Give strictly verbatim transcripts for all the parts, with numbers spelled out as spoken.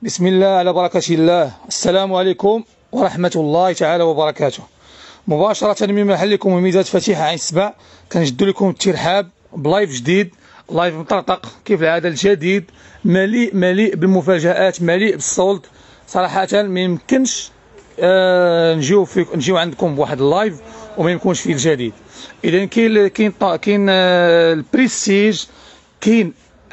بسم الله على بركة الله. السلام عليكم ورحمة الله تعالى وبركاته. مباشرة من محلكم وميزات فتيحة عين السبع كنجد لكم الترحاب بلايف جديد، لايف مطرطق كيف العادة الجديد، مليء مليء بالمفاجآت، مليء بالصولد. صراحة ما يمكنش آه نجيو في نجيو عندكم بواحد اللايف وما يكونش فيه الجديد. إذا كاين كاين كاين آه البريستيج، كاين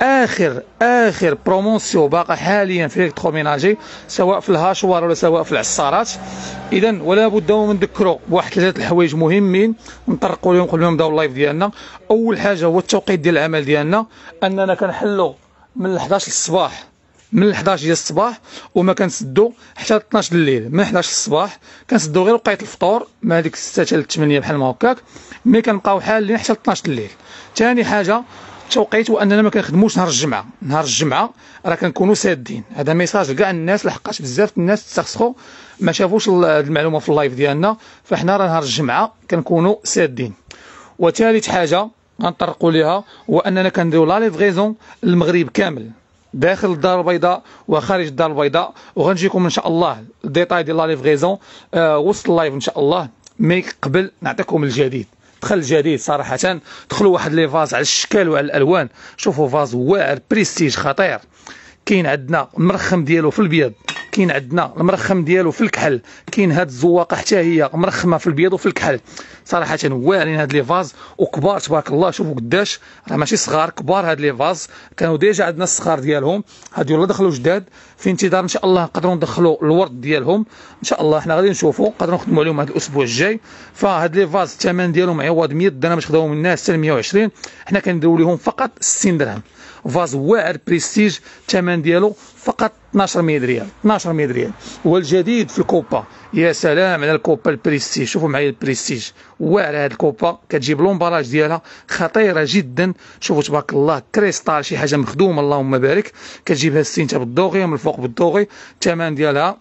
اخر اخر برومونسيون باقا حاليا في الالكتروميناجي سواء في الهاشوار ولا سواء في العصارات. اذا ولا بد من نذكروا بواحد ثلاثه الحوايج مهمين نطرقوا لهم قبل ما نبداو اللايف ديالنا. اول حاجه هو التوقيت ديال العمل ديالنا، اننا كنحلوا من احداش الصباح من احداش ديال الصباح وما كنسدوا حتى اثناش الليل. من احداش الصباح كنسدوا غير وقيت الفطور ما هذيك ستة حتى ثمانية بحال ما هكاك، مي كنبقاو حالين حتى اثناش الليل. ثاني حاجه توقيت، واننا ما كنخدموش نهار الجمعه. نهار الجمعه راه كنكونوا سادين. هذا ميساج لكاع الناس لحقاش بزاف الناس تستخسخوا ما شافوش المعلومه في اللايف ديالنا، فاحنا راه نهار الجمعه كنكونوا سادين. وثالث حاجه غنطرقوا ليها هو اننا كنديروا لا ليفغيزون للمغرب كامل، داخل الدار البيضاء وخارج الدار البيضاء. وغنجيكم ان شاء الله الديتاي ديال لا ليفغيزون آه وسط اللايف ان شاء الله. مي قبل نعطيكم الجديد، دخل الجديد صراحه. دخلوا واحد لي فاز على الشكال وعلى الالوان. شوفوا فاز واعر بريستيج خطير. كاين عندنا المرخم ديالو في البيض، كاين عندنا المرخم ديالو في الكحل، كاين هاد الزواقه حتى هي مرخمه في البيض وفي الكحل. صراحه واعرين هاد لي فاز وكبار تبارك الله. شوفوا قداش راه ماشي صغار، كبار هاد لي فاز. كانوا ديجا عندنا الصغار ديالهم، هادو يلا دخلوا جداد في انتظار ان شاء الله نقدروا ندخلوا الورد ديالهم ان شاء الله. حنا غادي نشوفوا نقدروا نخدموا عليهم هذا الاسبوع الجاي. فهاد لي فاز الثمن ديالهم عوض مية درهم باش خداوهم الناس حتى مية وعشرين، حنا كنديروا لهم فقط ستين درهم. فاز واعر بريستيج الثمن ديالو فقط اثناش مية ريال، اثناش مية ريال. والجديد في الكوبا، يا سلام على الكوبا البريستيج. شوفوا معايا البريستيج واعر. هاد الكوبا كتجيب لومباراج ديالها خطيره جدا. شوفوا تبارك الله كريستال شي حاجه مخدومه اللهم بارك. كتجيبها السينتا بالدوغي من الفوق بالدوغي. الثمن ديالها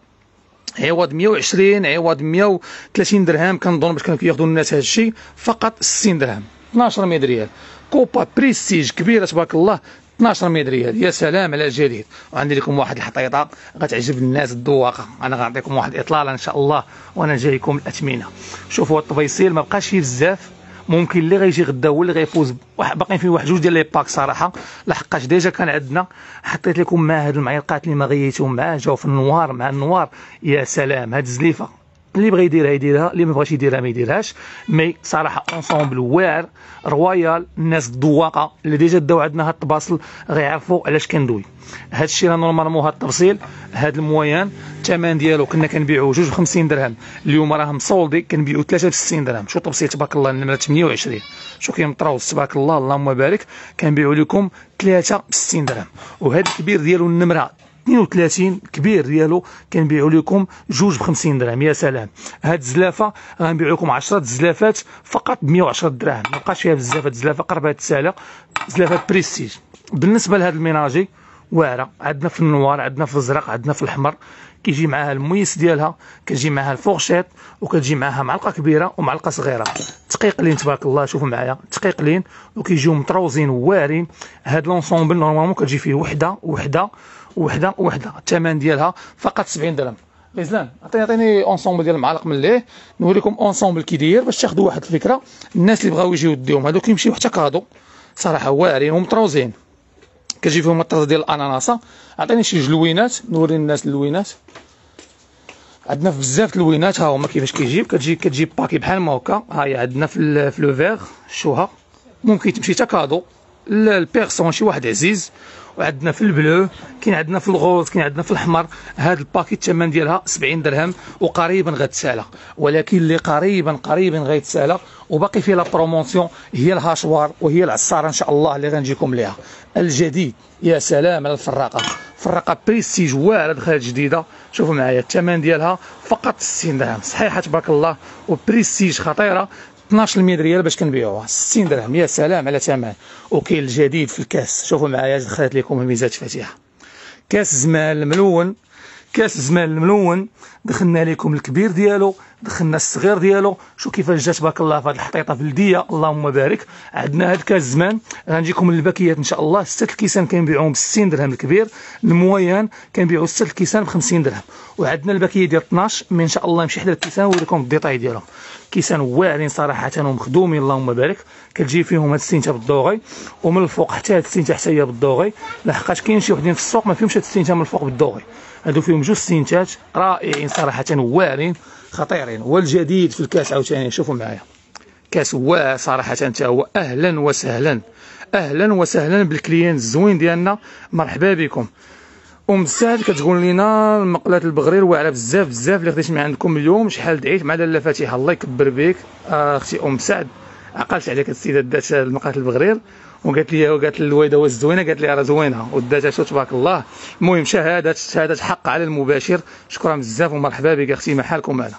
عوض مية وعشرين، عوض مية وثلاثين درهم كنظن باش كانوا كياخذوا الناس هذا الشيء. فقط ستين درهم، اثناش مية ريال. كوبا بريستيج كبيره تبارك الله، اثناش مية ريال. يا سلام على الجديد. وعندي لكم واحد الحطيطه غتعجب الناس الذواقه. انا غنعطيكم واحد الاطلاله ان شاء الله وانا جايكم الاثمنه. شوفوا الطبيصيل ما بقاش فيه بزاف، ممكن اللي غيجي غدا هو اللي غيفوز. باقيين فيه واحد جوج ديال لي باك صراحه، لحقاش ديجا كان عندنا. حطيت لكم مع هاد المعلقات اللي ما غيتهم معاه، جاو في النوار مع النوار. يا سلام هاد الزليفه، اللي بغى يديرها يديرها، اللي ما بغاش يديرها ما يديرهاش. مي صراحه اونسومبل واعر رويال. الناس الذواقه اللي ديجا داو عندنا هاد الطباصل غيعرفوا علاش كندوي. هاد الشيء راه نورمالمون هاد التفصيل هاد المويان الثمن ديالو كنا كنبيعوه جوج بخمسين درهم، اليوم راه مصولدي كنبيعو ثلاثة بستين درهم. شو تفصيل تبارك الله النمره ثمانية وعشرين. شو كاين مطروز تبارك الله اللهم بارك. كنبيعو لكم ثلاثة بستين درهم. وهاد الكبير ديالو النمره اثنين وثلاثين كبير ديالو كنبيعو لكم جوج بخمسين درهم. يا سلام. هاد الزلافه غنبيعو لكم عشرة زلافات فقط ب مية وعشرة دراهم. ما بقاش فيها بزاف هاد الزلافه، قربها تسالى. زلافات بريستيج. بالنسبه لهاد الميناجي واعره، عندنا في النوار، عندنا في الازرق، عندنا في الاحمر. كيجي معاها الميس ديالها، كتجي معاها الفورشيط، وكتجي معاها معلقه كبيره ومعلقه صغيره. تقيقلين تبارك الله. شوفوا معايا تقيقلين وكيجيو مطروزين واعرين. هاد لونسومبل نورمالمون كتجي فيه وحده وحده وحده وحده. الثمن ديالها فقط سبعين درهم. غزلان عطيني عطيني اونسومبل ديال المعالق من ليه نوريكم اونسومبل كي داير باش تاخذوا واحد الفكره. الناس اللي بغاو يجيو يديهم هادو كيمشيو حتى كادو صراحه واعرين ومطروزين. كتجي فيهم الطرز ديال الاناناسه. عطيني شي جلوينات نوري الناس اللوينات. عندنا بزاف اللوينات ها هما كيفاش كيجيب. كتجي كتجي باكي بحال ما هكا. ها هي عندنا في في لو فيغ شوها، ممكن تمشي حتى كادو البيرسون شي واحد عزيز. وعندنا في البلو، كاين عندنا في الغوز، كاين عندنا في الاحمر. هاد الباكي الثمن ديالها سبعين درهم وقريبا غتسالى. ولكن اللي قريبا قريبا غيتسالى وباقي فيه لا برومونسيون هي الهاشوار وهي العصاره ان شاء الله اللي غنجيكم ليها الجديد. يا سلام على الفراقه. فراقه بريستيج واعره دخلت جديده. شوفوا معايا الثمن ديالها فقط ستين درهم. صحيحه تبارك الله وبريستيج خطيره. اثناش مية ريال باش كنبيعوها ستين درهم. يا سلام على ثمن. وكاين الجديد في الكاس. شوفوا معايا دخلت لكم الميزات فاتحه. كاس زمان الملون، كاس زمان الملون دخلنا لكم الكبير ديالو دخلنا الصغير ديالو. شوف كيفاش جات تبارك الله في هذه الحطيطه بلديه اللهم بارك. عندنا هاد كاس زمان غنجيكم الباكيات ان شاء الله. ستة الكيسان كنبيعوهم ب ستين درهم الكبير، الموين كنبيعوا ستة الكيسان ب خمسين درهم. وعندنا الباكيه ديال اثناش من ان شاء الله نمشي حدا الكيسان ونوريكم الديتاي ديالهم. كيسان واعرين صراحه ومخدومين اللهم بارك. كتجي فيهم هاد السينتا بالدوغي ومن الفوق حتى هاد السينتا حتى هي بالدوغي، لحقاش كاين شي وحدين في السوق ما فيهمش هاد السينتا من الفوق بالدوغي. هادو فيهم جوج سينتات رائعين صراحه واعرين خطيرين. والجديد في الكاس عاوتاني شوفوا معايا كاس واعر صراحه حتى هو. اهلا وسهلا اهلا وسهلا بالكليان الزوين ديالنا، مرحبا بكم. ام سعد كتقول لنا المقلات البغرير واعره بزاف بزاف اللي خديت من عندكم اليوم، شحال دعيت مع لاله فاتحه الله يكبر بك اختي ام سعد. عقلت عليك السيده دات المقلات البغرير وقالت لي وقالت الوالده واش زوينه، قالت لي راه زوينه وداتها شو تبارك الله. المهم شهاده شهاده حق على المباشر. شكرا بزاف ومرحبا بك اختي، ما حالكم معنا.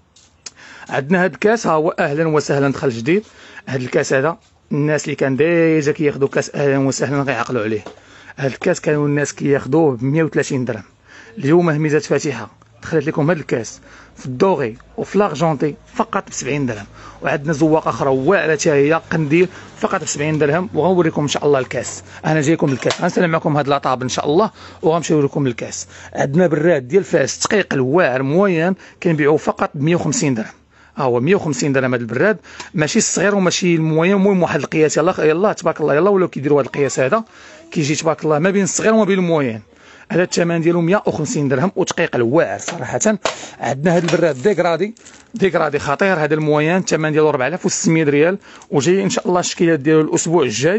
عندنا هاد الكاس ها هو اهلا وسهلا دخل جديد. هاد الكاس هذا الناس اللي كان ديجا كياخذوا كاس اهلا وسهلا غيعقلوا عليه. هاد الكاس كانوا الناس كياخذوه ب مية وثلاثين درهم، اليوم ميزات فاتحه دخلت لكم هاد الكاس في الدوغي وفي لارجونتي فقط ب سبعين درهم. وعندنا زواقه اخرى واعره حتى هي قنديل فقط ب سبعين درهم. وغنوريكم ان شاء الله الكاس. انا جايكم بالكاس غنسلم معكم هاد لاطاب ان شاء الله وغنمشيو لكم الكاس. عندنا براد ديال فاس تقيق الواعر موين كنبيعوه فقط ب مية وخمسين درهم. ها هو مية وخمسين درهم هذا البراد، ماشي الصغير وماشي الموين. المهم واحد القياس يلاه يلاه تبارك الله يلاه ولاو كيديروا هذا القياس هذا كيجي تبارك الله ما بين الصغير وما بين الموين. هذا الثمن ديالو مية وخمسين درهم وتقيق الواعر صراحه. عندنا هذا البراد ديكرادي ديكرادي خطير. هذا الموين الثمن ديالو أربعة آلاف وستمية ريال. وجاي ان شاء الله الشكيلات ديالو الاسبوع الجاي.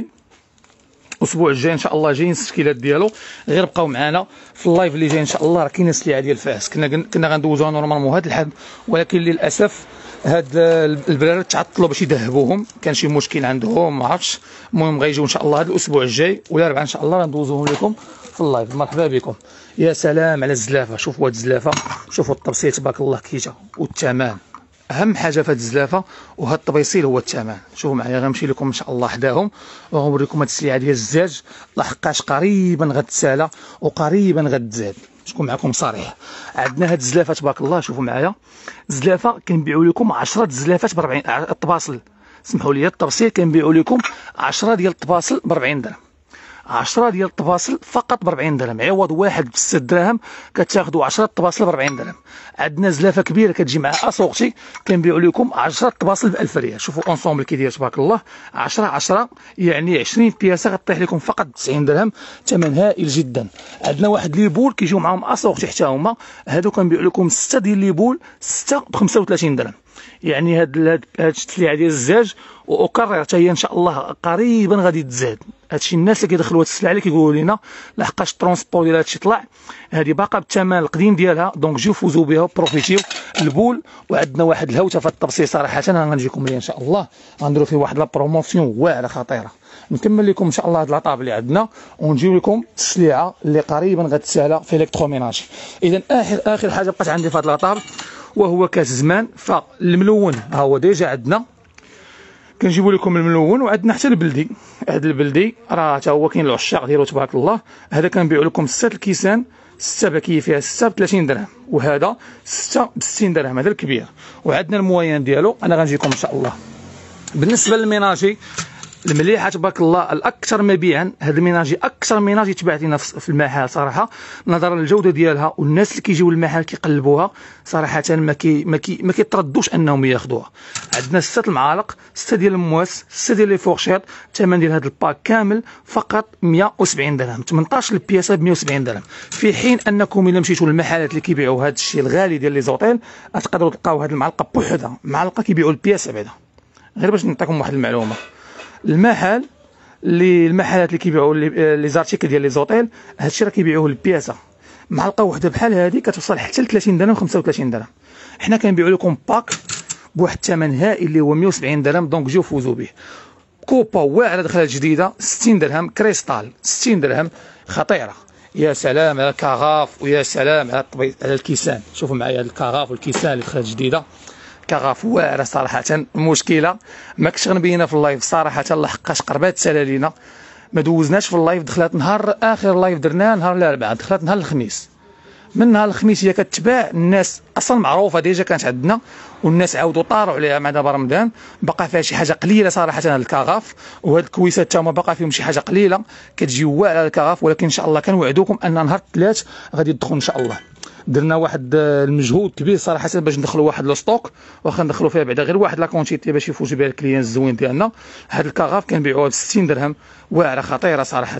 الاسبوع الجاي ان شاء الله جايين التشكيلات ديالو. غير بقاو معنا في اللايف اللي جاي ان شاء الله. راه كاينه السلعه ديال فاس كنا كنا غندوزوها نورمالمون هذا الحد، ولكن للاسف هاد البرارات تعطلوا باش يذهبوهم، كان شي مشكل عندهم ما عرفتش. المهم غيجيو ان شاء الله هذا الاسبوع الجاي ولا ربعه ان شاء الله غندوزوهم لكم في اللايف. مرحبا بكم. يا سلام على الزلافه، شوفوا هاد الزلافه، شوفوا التبسيط تبارك الله كيجا والثمن. اهم حاجه في هاد الزلافه وهاد الطبيصيل هو الثمن. شوفوا معايا غنمشي لكم ان شاء الله حداهم وغنوريكم هاد السلعه ديال الزاج لحقاش قريبا غتسالى وقريبا غتزاد. شكون معكم صريح. عندنا هاد الزلافه تبارك الله. شوفوا معايا الزلافه كنبيعوا لكم عشرة زلافات ب أربعين الطباصل. سمحوا لي التبسيط كنبيعوا لكم عشرة ديال الطباصل ب أربعين درهم. عشرة ديال الطباصل فقط ب أربعين درهم، عوض واحد ب ستة دراهم كتاخذوا عشرة طباصل ب أربعين درهم. عندنا زلافه كبيره كتجي مع اسوقتي كنبيعوا لكم عشرة طباصل ب ألف ريال. شوفوا اونسومبل كيداير تبارك الله عشرة عشرة يعني عشرين بياسه غطيح لكم فقط ب تسعين درهم، ثمن هائل جدا. عندنا واحد لي بول كيجيو معاهم اسوقتي حتى هما، هادو كنبيعوا لكم ستة ديال لي بول ستة ب خمسة وثلاثين درهم. يعني هاد هاد السلعه ديال الزاج واكرر حتى هي ان شاء الله قريبا غادي تزاد. هادشي الناس اللي كيدخلوا هاد السلعه اللي كيقولوا لنا لحقاش الترونسبور ديال هادشي طلع، هادي باقا بالثمن القديم ديالها. دونك جيو فوزوا بها بروفيتيو البول. وعندنا واحد الهوته في التبسيط صراحه غنجيكم ليه ان شاء الله غنديروا فيه واحد لا بروموسيون واعره خطيره. نكمل لكم ان شاء الله هاد لاطاب اللي عندنا ونجيو لكم السلعه اللي قريبا غتسالى في الكتروميناجي. اذا اخر اخر حاجه بقات عندي في هاد لاطاب وهو كاس زمان. فالملون ها هو ديجا عندنا كنجيبوا لكم الملون. وعندنا حتى البلدي. هذا البلدي راه حتى هو كاين العشاق ديالو تبارك الله. هذا كنبيعوا لكم ستة الكيسان، ستة باكيه فيها ستة ب ثلاثين درهم، وهذا ستة ب ستين درهم هذا الكبير. وعندنا الموين ديالو انا غنجيكم ان شاء الله. بالنسبه للميناجي المليحه تبارك الله الاكثر مبيعا، هذا الميناجي اكثر ميناجي تباع لينا في المحل صراحه نظرا للجوده ديالها، والناس اللي كيجيو للمحل كيقلبوها صراحه ما كي ما كي ما كيتردوش انهم ياخذوها. عندنا ستة المعالق، ستة ديال المواس، ستة ديال لي فورشيط. الثمن ديال هذا الباك كامل فقط مية وسبعين درهم، ثمنطاش البياسه ب مية وسبعين درهم. في حين انكم الا مشيتوا للمحلات اللي كيبيعوا هذا الشيء الغالي ديال لي زوطيل تقدروا تلقاو هذه المعلقه بوحدها، معلقه كيبيعوا البياسه بعدا. غير باش نعطيكم واحد المعلومه، المحل اللي المحلات اللي كيبيعوا لي زارتيكل ديال لي زوطيل هادشي راه كيبيعوه البياسه. معلقه وحده بحال هذه كتوصل حتى ل ثلاثين درهم خمسة وثلاثين درهم. حنا كنبيعوا لكم باك بواحد الثمن هائل اللي هو مية وسبعين درهم. دونك جيو فوزوا به. كوبا واعره دخلت جديده ستين درهم، كريستال ستين درهم خطيره. يا سلام على الكاغاف ويا سلام على الطبيب على الكيسان. شوفوا معايا الكاغاف والكيسان اللي دخلت جديده، كاغاف واعره صراحه. مشكله ما كنتش غنبينها في اللايف صراحه لحقاش قربات تسالى لينا ما دوزناش في اللايف. دخلت نهار اخر لايف درناه نهار الاربعاء، دخلت نهار الخميس من نهار الخميس هي كتباع. الناس اصلا معروفه ديجا كانت عندنا، والناس عاودوا طاروا عليها مع دابا رمضان. بقى فيها شي حاجه قليله صراحه هذا الكاغاف، وهاد الكويسات تا هما بقى فيهم شي حاجه قليله كتجي واعره الكاغاف. ولكن ان شاء الله كنوعدوكم ان نهار الثلاث غادي يدخل ان شاء الله. درنا واحد المجهود كبير صراحه باش ندخلوا واحد لو ستوك، واخا ندخلوا فيها بعدا غير واحد لا كونتيتي باش يفوز بها الكليان الزوين ديالنا. هاد الكاغاف كنبيعوها ب ستين درهم، واعره خطيره صراحه.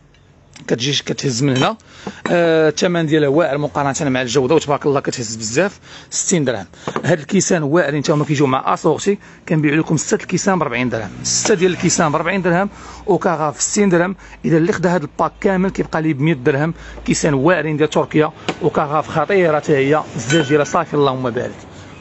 كتجي كتهز من هنا. الثمن آه ديالها واعر مقارنه مع الجوده، وتبارك الله كتهز بزاف. ستين درهم. هاد الكيسان واعرين حتى هما كيجيو مع اسورتي، كنبيعوا لكم سته الكيسان ب أربعين درهم. سته ديال الكيسان ب أربعين درهم، وكاغاف ستين درهم. اذا اللي خدا هاد الباك كامل كيبقى ليه ب مية درهم. كيسان واعرين ديال تركيا، وكاغاف خطيره حتى هي. الزجاجه صافي اللهم بارك.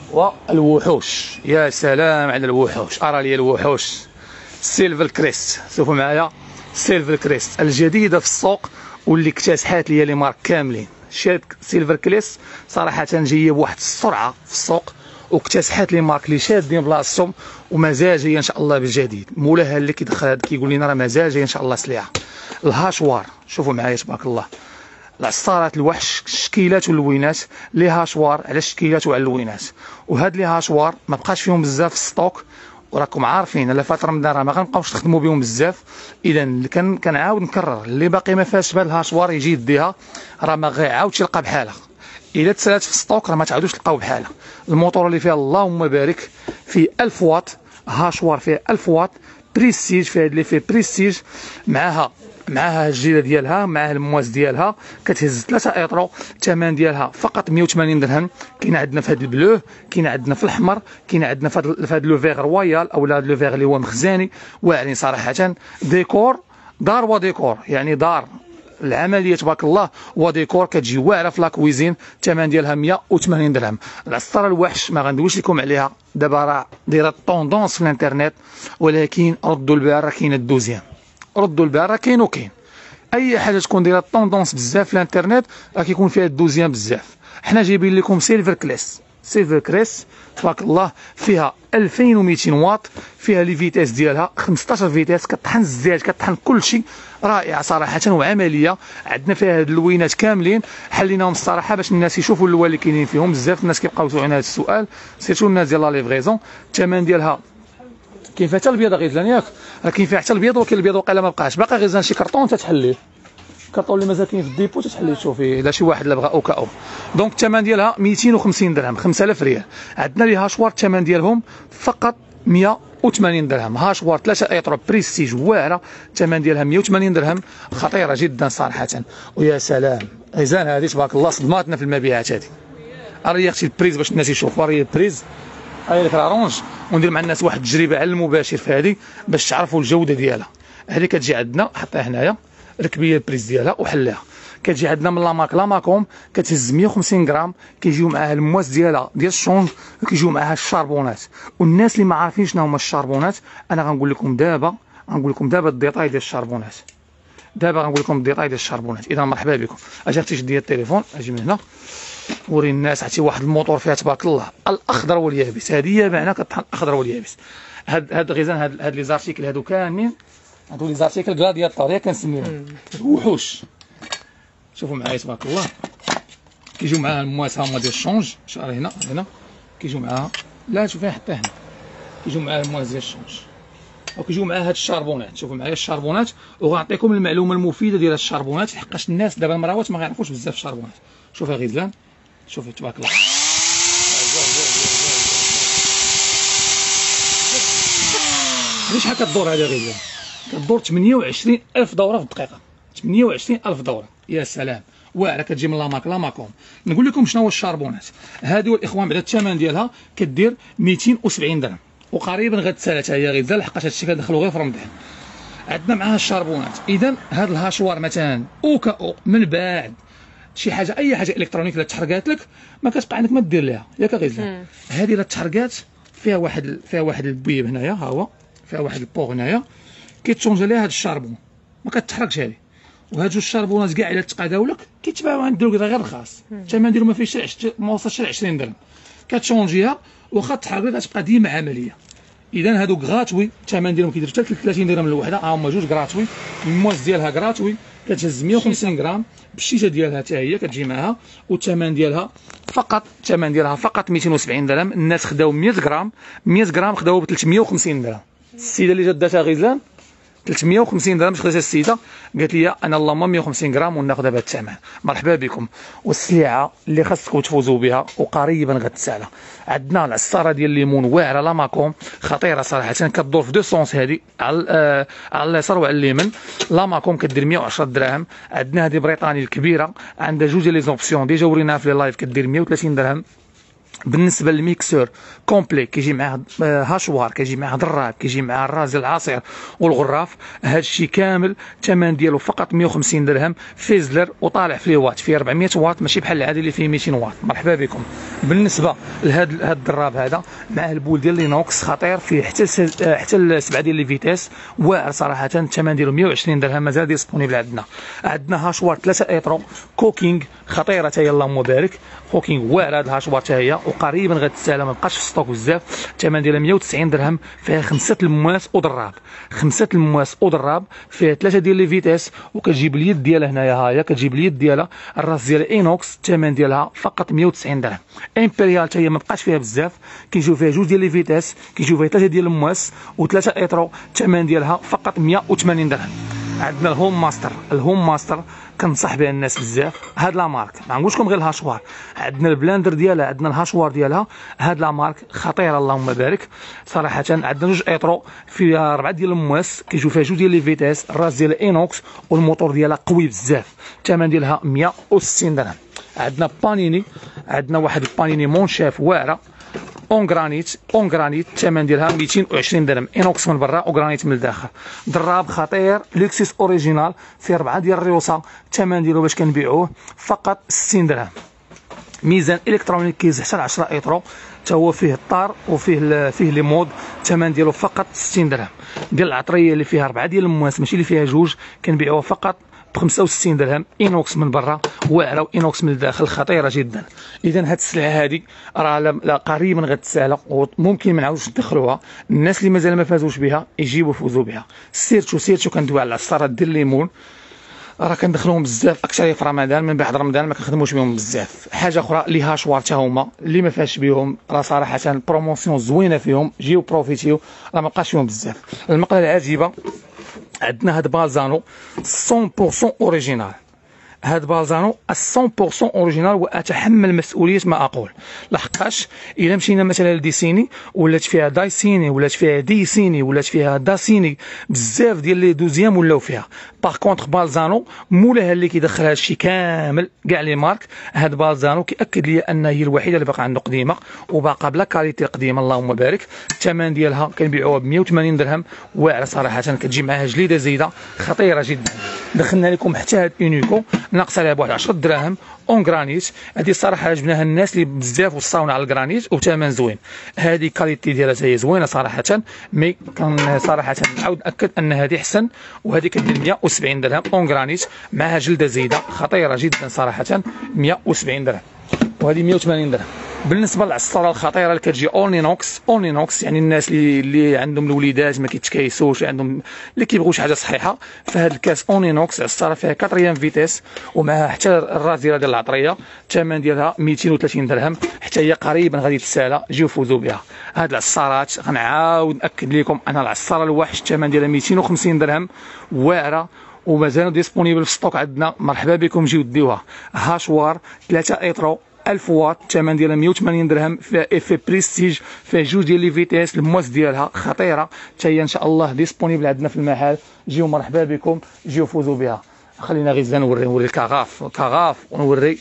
والوحوش، يا سلام على الوحوش. ارى لي الوحوش. سيلفر كريست، شوفوا معايا سيلفر كريست الجديده في السوق، واللي اكتسحات ليا لي مارك كاملين. شركه سيلفر كريست صراحه جايه بواحد السرعه في السوق، واكتسحات لي مارك اللي شادين بلاصتهم، ومازال جايه ان شاء الله بالجديد. مولاها اللي كيدخل هذا كيقول لنا راه مازال جايه ان شاء الله سليعه. الهاشوار، شوفوا معايا تبارك الله. العصارات الوحش، الشكيلات واللوينات. لي هاشوار على الشكيلات وعلى اللوينات. وهاد لي هاشوار ما بقاش فيهم بزاف في الستوك، وراكم عارفين على فتره رمضان راه ما غنبقاوش نخدموا بهم بزاف. اذا كان كنعاود نكرر، اللي باقي ما فاش بهاد الهاشوار يجي يديها، راه ما غيعاودش يلقى بحالها. الا تسالات في الستوك راه ما تعاودوش تلقاو بحالها. الموتور اللي فيها اللهم بارك فيه ألف واط، هاشوار فيه ألف واط، بريستيج فيها اللي فيه بريستيج، معاها معاها الجيله ديالها، معاها المواس ديالها، كتهز ثلاثة ايطرو. الثمن ديالها فقط مية وثمانين درهم. كاين عندنا في هذا البلو، كاين عندنا في الاحمر، كاين عندنا في هذا لو فيغ رويال او لو فيغ اللي هو مخزاني. واعرين صراحه. ديكور دار وديكور، يعني دار العمليه تبارك الله وديكور. كتجي واعره في لاكويزين. الثمن ديالها مية وثمانين درهم. العصاره الوحش ما غندويش لكم عليها، دابا راه دايره طوندونس في الانترنت، ولكن ردوا البال راه كاينه الدوزيام. ردوا البال راه كاين وكاين. اي حاجه تكون دايره طوندونس بزاف في الانترنت راه كيكون فيها الدوزيام بزاف. حنا جايبين لكم سيلفر كريس. سيلفر كريس تبارك الله فيها ألفين ومئتين واط، فيها لي فيتاس ديالها خمسطاش فيتاس، كطحن الزيت كطحن كل شيء. رائعه صراحه وعمليه. عندنا فيها هاد اللوينات كاملين، حليناهم الصراحه باش الناس يشوفوا اللوان اللي كاينين فيهم. بزاف الناس كيبقاو يسولوا هذا السؤال، سيرتو الناس ديال لا ليفريزون. الثمن ديالها كاين فيها حتى البيض غيزلان ياك، راه كاين فيها حتى البيض، ولكن البيض وقيلا ما بقاش، باقي غيزلان شي كرطون تتحليه. كرطون اللي مازال كاين في الديبو تتحليه تشوفي الا شي واحد لا بغى او كاو. دونك الثمن ديالها مئتين وخمسين درهم، خمسة آلاف ريال. عندنا لي هاشوار الثمن ديالهم فقط مية وثمانين درهم. هاشوار ثلاثة ايطرو بريستيج واعره، الثمن ديالها مية وثمانين درهم. خطيره جدا صراحه. ويا سلام غيزان هذه تبارك الله، صدماتنا في المبيعات هذه. اري اختي البريز باش الناس يشوفوا، اري البريز هاي لك رارونج، وندير مع الناس واحد التجربه على المباشر في هذه باش تعرفوا الجوده ديالها. هذه كتجي عندنا حطيها هنايا، ركبيه البريز ديالها وحليها. كتجي عندنا من لامارك لاماكوم، كتهز مية وخمسين غرام، كيجيو معاها المواس ديالها ديال الشونج، وكيجيو معاها الشاربونات. والناس اللي ما عارفين شنو هما الشاربونات، انا غنقول لكم دابا غنقول لكم دابا الديتاي ديال الشاربونات. دابا غنقول لكم الديتاي ديال الشاربونات. اذا مرحبا بكم. اجي اختي شدي التليفون، اجي من هنا وري الناس. عرفتي واحد الموتور فيها تبارك الله الاخضر واليابس. هذه هي معنى كطحن الاخضر واليابس. هاد هاد غيزان هاد هاد لي زارتيكل هادو كاملين، هادو لي زارتيكل كلادياتور كنسميوهم وحوش. شوفوا معايا تبارك الله. كيجيو معاها المواس هما ديال الشونج، شعر هنا هنا كيجيو معاها، لا شوفي حتى هنا كيجيو معاها المواس ديال الشونج، وكيجيو معاها هاد الشاربونات. شوفوا معايا الشاربونات، وغنعطيكم المعلومه المفيده ديال الشاربونات، لحقاش الناس دابا المراوات ما غيعرفوش بزاف الشاربونات. شوفي غزلان، شوفي تبارك الله. علاش شحال كدور هذه غزلان؟ كدور ثمانية وعشرين ألف دوره في الدقيقه. ثمانية وعشرين ألف دوره، يا سلام. واعره كتجي من لامارك لاماكوم. نقول لكم شنو هو الشاربونات. هادو الاخوان بعد الثمن ديالها كدير مئتين وسبعين درهم، وقريبا غتسالى حتى هي غزال، لحقاش هادشي كندخلو غير في رمضان. عندنا معاها الشاربونات. اذا هاد الهاشوار مثلا او كاو من بعد شي حاجه، اي حاجه الكترونيك الا تحرقات لك ما كتبقى عندك ما دير ليها، ياك غزال. هذه الا تحرقات فيها واحد فيها واحد البويب هنايا، ها هو فيها واحد البوغ هنايا كيتشونج عليها هاد الشاربون، ما كتحرقش هذه. وهاد جوج الشاربونات كاع الا تقاداو لك كيتباعوا عند الدرك غير رخاص، الثمن ديالهم ما فيهش ما وصلش ل عشرين درهم. كتشونجيها واخا تحرق لك كتبقى ديما عمليه. اذا هادو غراتوي، الثمن ديالهم كيدير حتى ثلاثين درهم الوحده، ها هما جوج غراتوي. المواس ديالها غراتوي، كتهز مية وخمسين غرام بالشيشه ديالها حتى هي كتجي معاها، والثمن ديالها فقط الثمن ديالها فقط مئتين وسبعين درهم. الناس خداو مية غرام، مية غرام خداو ب ثلاثمية وخمسين درهم. السيده اللي جات داتها غزلان ثلاثمية وخمسين درهم خداتها السيده، قالت لي انا اللهم مية وخمسين غرام وناخذها بهذا الثمن. مرحبا بكم. والسلعه اللي خاصكم تفوزوا بها وقريبا غتسالى، عندنا العصاره ديال الليمون واعره لاماكوم خطيره صراحه، كدور في دو سونس، هذه على آه على اليسار وعلى اليمين. لاماكوم كدير مية وعشرة دراهم. عندنا هذه بريطاني الكبيره عندها جوج لي زوبسيون ديجا وريناها في لي لايف، كدير مية وثلاثين درهم. بالنسبه للميكسور كومبلي كيجي معاه هاشوار، كيجي معاه ضراب، كيجي معاه الراس ديال العصير والغراف، هذا الشيء كامل الثمن ديالو فقط مية وخمسين درهم. فيزلر وطالع في لي واط، فيه أربعمية واط، ماشي بحال العادي اللي فيه مئتين واط. مرحبا بكم. بالنسبه لهذا هذا الضراب هذا مع البول ديال لينوكس خطير، فيه حتى حتى سبعه ديال لي فيتيس، واعر صراحه. الثمن ديالو مية وعشرين درهم، مازال ديسپونيبل عندنا. عندنا هاشوار ثلاثه ايترو كوكينغ خطيره حتى هي، اللهم بارك. كوكينغ واعر هذا الهاشوار حتى هي، وقريبا غتسالى، ما بقاش في ستوك بزاف. الثمن ديالها مية وتسعين درهم، فيها خمسه المواس وضراب، خمسه المواس وضراب، فيها ثلاثه ديال لي فيتيس، وكتجيب اليد ديالها هنايا، ها هي كتجيب اليد ديالها، الراس ديالها اينوكس. الثمن ديالها فقط مية وتسعين درهم. امبريال حتى هي ما بقاش فيها بزاف، كيجيو فيها جوج ديال لي فيتيس، كيجيو فيها ثلاثه ديال المواس وثلاثه ايترو. الثمن ديالها فقط مية وثمانين درهم. عندنا الهوم ماستر، الهوم ماستر كنصح بها الناس بزاف. هاد لا مارك ما نقولش لكم غير الهاشوار، عندنا البلاندر ديالها، عندنا الهاشوار ديالها. هاد لا مارك خطيره اللهم بارك صراحه. عندنا جوج ايترو فيها اربعه ديال المواس، كيجيو فيها جوج ديال لي فيتيس، الراس ديالها اينوكس، والموتور ديالها قوي بزاف. الثمن ديالها مية وستين درهم. عندنا بانيني، عندنا واحد البانيني مونشاف واعره اون غرانيت، اون غرانيت الثمن ديالها مئتين وعشرين درهم، اينوكس من برا وغرانيت من الداخل. ضراب خطير لوكسيس اوريجينال في اربعه ديال الريوسه، الثمن ديالو باش كنبيعوه فقط ستين درهم. ميزان الكترونيك كيز حتى عشرة ايترو، حتى هو فيه الطار وفيه فيه لي مود، الثمن ديالو فقط ستين درهم. ديال العطريه اللي فيها اربعه ديال المواس ماشي اللي فيها جوج، كنبيعوها فقط ب خمسة وستين درهم، اينوكس من برا واعره واينوكس من الداخل، خطيره جدا. اذا هاد السلعه هذه راه قريبا غتسالى، وممكن ما نعاودوش ندخلوها. الناس اللي مازال ما فازوش بها يجيبوا يفوزوا بها. سيرتو سيرتو كندوي على العصارات ديال الليمون، راه كندخلوهم بزاف اكثر في رمضان، من بعد رمضان ما كنخدموش بهم بزاف. حاجه اخرى لي هاشوار حتى هما اللي ما فاش بهم، راه صراحه البروموسيون زوينه فيهم، جيو بروفيتيو، راه ما بقاش فيهم بزاف. المقله العجيبه عندنا هاد بالزانو مية بالمية اوريجينال، هاد بالزانو مية بالمية اوريجينال، واتحمل مسؤوليه ما اقول، لحقاش الا مشينا مثلا لديسيني ولات فيها دايسيني، ولات فيها ديسيني، ولات فيها داسيني، بزاف ديال لي دوزيام ولاو فيها. باغ كونطخ بالزانو مولاها اللي كيدخل هادشي كامل كاع لي مارك. هاد بالزانو كياكد لي ان هي الوحيده اللي باقا عنده قديمه وباقا بلا كاليتي قديمه اللهم بارك. الثمن ديالها كنبيعوها ب مية وثمانين درهم، واعره صراحه، كتجي معاها جليده زايده خطيره جدا. دخلنا لكم حتى هاد اونيكو ناقص عليها بواحد عشرة دراهم اون غرانيت، هذه الصراحه عجبناها الناس اللي بزاف وصاونا على الغرانيت، وثمن زوين. هذه كاليتي ديالها هي زوينه صراحه، مي كان صراحه نعاود ناكد ان هذه احسن، وهذه كدير مية وسبعين درهم اون غرانيت معها جلده زايده خطيره جدا صراحه، مية وسبعين درهم، وهذه مية وثمانين درهم. بالنسبه للعصاره الخطيره اللي كتجي اونينوكس، اونينوكس يعني الناس اللي اللي عندهم الوليدات ما كيتكايسوش، عندهم اللي كيبغوا شي حاجه صحيحه، فهاد الكاس اونينوكس عصاره فيها كاتريام فيتيس ومعها حتى الراس ديالها ديال العطريه، الثمن ديالها مئتين وثلاثين درهم، حتى هي قريبا غادي تسالى، جيو فوزوا بها. هاد العصارات غنعاود ناكد لكم ان العصاره الوحش الثمن ديالها مئتين وخمسين درهم، واعره ومازال ديسپونيبل في ستوك عندنا. مرحبا بكم، جيو ديوها. هاشوار ثلاثه ايترو ألف واط، الثمن ديالها مية وثمانين درهم، فيها اف بريستيج، فيها جوج ديال لي فيتيس، المواس ديالها خطيره، حتى هي ان شاء الله ديسپونيبل عندنا في المحل. جيو مرحبا بكم، جيو فوزوا بها. خلينا غير نوري نوري الكغاف كغاف ونوري.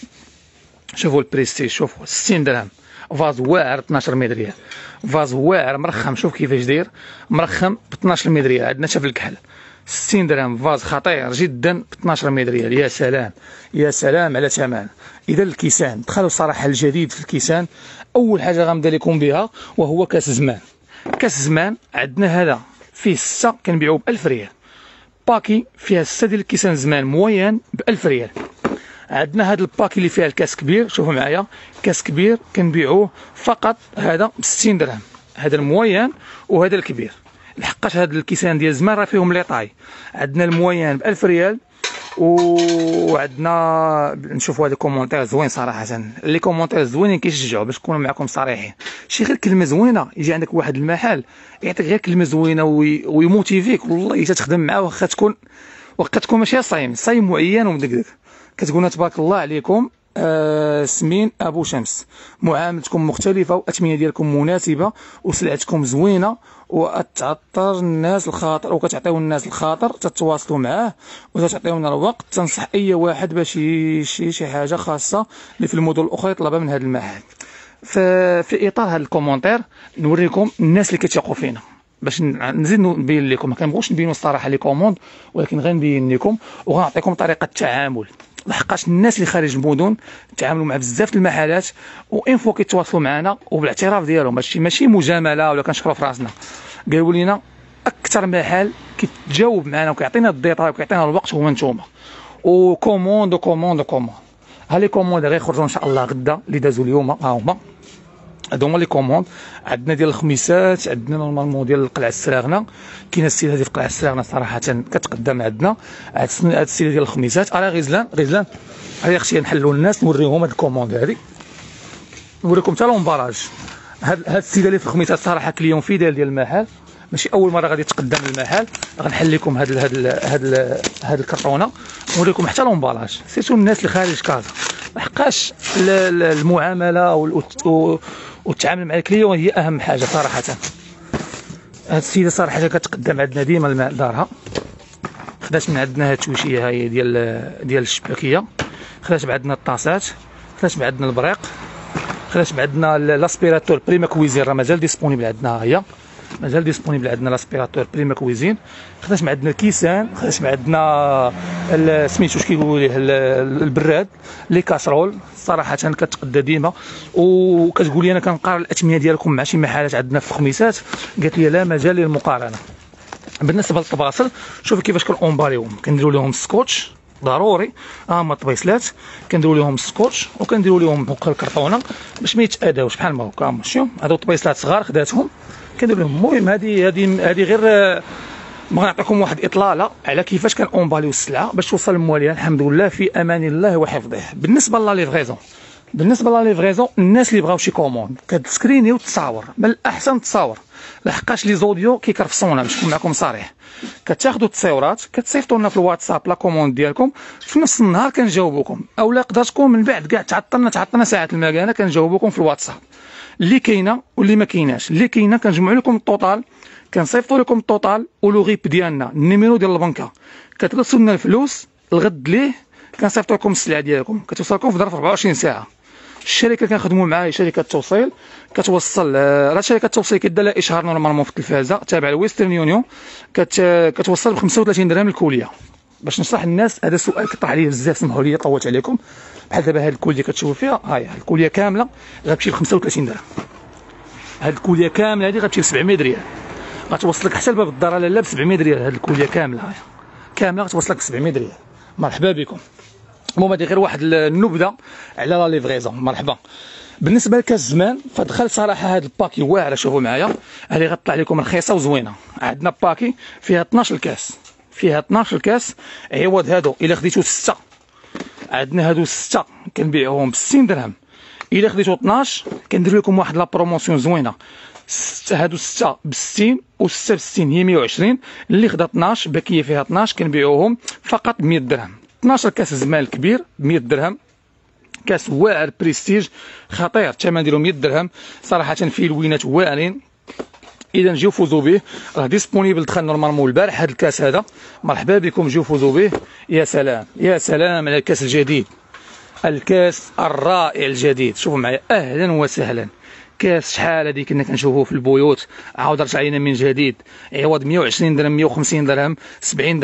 شوفوا البريستيج، شوفوا ستين درهم، فاز واعر اثناش متر ريال، فاز واعر مرخم، شوف كيفاش داير مرخم ب اثناش متر ريال، عندنا حتى في الكحل. ستين درهم فاز خطير جدا ب اثناش متر ريال، يا سلام يا سلام على ثمن. اذا الكيسان دخلوا الصراحه الجديد في الكيسان، اول حاجه غنبدا لكم بها وهو كاس زمان. كاس زمان عندنا هذا فيه سته كنبيعوه ب ألف ريال، باكي فيها سته ديال الكيسان زمان موين ب ألف ريال. عندنا هذا الباكي اللي فيها الكاس كبير، شوفوا معايا كاس كبير كنبيعوه فقط هذا ب ستين درهم، هذا الموين وهذا الكبير. لحقاش هاد الكيسان ديال الزمان راه فيهم لي طاي. عندنا الموين ب ألف ريال، وعندنا نشوفوا هذا كومونتير زوين صراحه. لي كومونتير زوينين كيشجعوا باش نكونوا معكم صريحين. شي غير كلمه زوينه يجي عندك واحد المحل يعطيك غير كلمه زوينه ويموتيفيك، والله تخدم معاه واخا تكون واخا تكون ماشي صايم صايم معين ومدقدق. كتقولنا تبارك الله عليكم آه سمين ابو شمس، معاملتكم مختلفه والاثمنه ديالكم مناسبه وسلعتكم زوينه وتعطر الناس الخاطر وكتعطيو الناس الخاطر، تتواصلوا معاه وتعطيونا الوقت. تنصح اي واحد باش يشري شي حاجه خاصه اللي في المدن الاخرى يطلبها من هذا المحل. في اطار هذا الكومونتير نوريكم الناس اللي كيتيقوا فينا باش نزيد نبين لكم. ما كنبغوش نبينوا الصراحه لي كوموند، ولكن غنبين لكم وغنعطيكم طريقه التعامل، لحقاش الناس اللي خارج المدن تعاملوا مع بزاف المحلات وان فوا كيتواصلوا معنا وبالاعتراف ديالهم، ماشي ماشي مجامله ولا كنشكروا في راسنا. قالوا لنا اكثر محل كيتجاوب معنا وكيعطينا الديتاي وكيعطينا الوقت هو نتوما. وكوموند وكوموند وكوموند. ها لي كوموند غيخرجوا ان شاء الله غدا اللي دازوا اليوم، ها هما هادو هما لي كوموند. عندنا ديال الخميسات، عندنا نورمالمون ديال القلعه السراغنه. كاينه السيده هذه في القلعه السراغنه صراحه كتقدم عندنا. هاد السيده ديال الخميسات راه غزلان غزلان. هيا اختي نحلوا الناس نوريهم هاد الكوموند هذه، نوريكم حتى لومباراج. هاد هاد السيده اللي في الخميسات صراحه كليون فيدال ديال المحل، ماشي اول مره غادي تقدم المحل. غنحل لكم هاد هاد هاد هاد الكرتونه نوريكم حتى لومباراج. سيرتو الناس اللي خارج كازا، لحقاش المعامله والتعامل مع الكليون هي اهم حاجه صراحه. هاد السيده صراحه كتقدم عندنا ديما الماء دارها. خدات من عندنا هاد التوشيه هاي ديال ديال الشباكيه، خدات بعدنا الطاسات، خدات بعدنا البريق، خدات بعدنا لاسبيراتور بريما كويزين راه مازال ديسپونيبل عندنا. هي مازال ديسپونيبل عندنا لاسبيراتور بريما كويزين. خدات معدنا الكيسان، خدات معدنا سميتو واش كيقولوا ليه البراد، لي كاسرول صراحه كتقدى ديما. وكتقول لي انا كنقارن الاثمنه ديالكم مع شي محلات عندنا في الخميسات، قالت لي لا مجال للمقارنه. بالنسبه للطباصل شوفوا كيفاش كنومباليوهم، كنديروا لهم سكوتش ضروري، ها هما الطبيصلات كنديروا لهم سكوتش وكنديروا لهم فوق الكرتونه باش ما يتاداوش بحال ما هكا. شوف هادو الطبيصلات صغار خداتهم كندير لهم. المهم هذه هذه هذه غير بغا نعطيكم واحد اطلاله على كيفاش كنومباليو السلعه باش توصل للمواليه الحمد لله في امان الله وحفظه. بالنسبه لا ليفريزون، بالنسبه لا ليفريزون الناس اللي بغاو شي كوموند كتسكريني وتصاور، من الاحسن تصاور لحقاش لي زوديو كيكرفصونا باش نكون معكم صريح. كتاخذوا التصاورات كتصيفطوا لنا في الواتساب لا كوموند ديالكم، في نفس النهار كنجاوبوكم، اولا يقدر تكون من بعد كاع تعطلنا تعطلنا ساعات المكانه كنجاوبوكم في الواتساب. اللي كاينه واللي ما كايناش، اللي كاينه كنجمعوا لكم الطوطال، كنصيفطوا لكم الطوطال ولوغيب ديالنا النيميرو ديال البنكه، كترسلوا لنا الفلوس الغد ليه كنصيفطوا لكم السلعه ديالكم كتوصلكم في ظرف أربعة وعشرين ساعه. الشركه اللي كنخدموا معاها هي شركه توصيل، كتوصل راه شركه توصيل كدير لها اشهار نورمالمون في التلفازه تابع لويسترن يونيون، كتوصل ب خمسة وثلاثين درهم الكوليه. باش نشرح الناس، هذا سؤال كطرح عليه بزاف سمحوا لي طولت عليكم. بحال دابا هاد الكوليه كتشوفوا فيها، ها هي الكوليه كامله غتمشي ب خمسة وثلاثين درهم. هاد الكوليه كامله هادي غتمشي ب سبعمية ريال، غتوصلك حتى لباب الدار لاله ب سبعمية ريال. هاد الكوليه كامله هاي كامله غتوصلك ب سبعمية ريال. مرحبا بكم. المهم هادي غير واحد النبذه على لا ليفريزون. مرحبا. بالنسبه لكاس الزمان فدخل صراحه هاد الباكي واعره، شوفوا معايا هذه غطلع لكم رخيصه وزوينه. عندنا باكي فيها اثناش كاس، فيها اثناش كاس عوض هادو الا خديتو سته، عندنا هادو سته كنبيعوهم ب ستين درهم. الا خديتو اثناش كندير لكم واحد لا بروموسيون زوينه، هادو سته ب ستين وسته ب ستين هي مية وعشرين. اللي خدا اثناش باكيه فيها اثناش كنبيعوهم فقط ب مية درهم. اثناش كاس الزمان الكبير ب مية درهم، كاس واعر بريستيج خطير الثمن ديالو مية درهم صراحه، فيه لوينات واعرين. اذا جيو فوزوا به، راه ديسپونيبل دخل نورمالمون البارح هذا الكاس هذا. مرحبا بكم، جيو فوزوا به. يا سلام يا سلام على الكاس الجديد، الكاس الرائع الجديد. شوفوا معايا اهلا وسهلا. كاس شحال هذه كنا كنشوفوه في البيوت، عاود رجع علينا من جديد عوض مية وعشرين درهم مية وخمسين درهم سبعين درهم.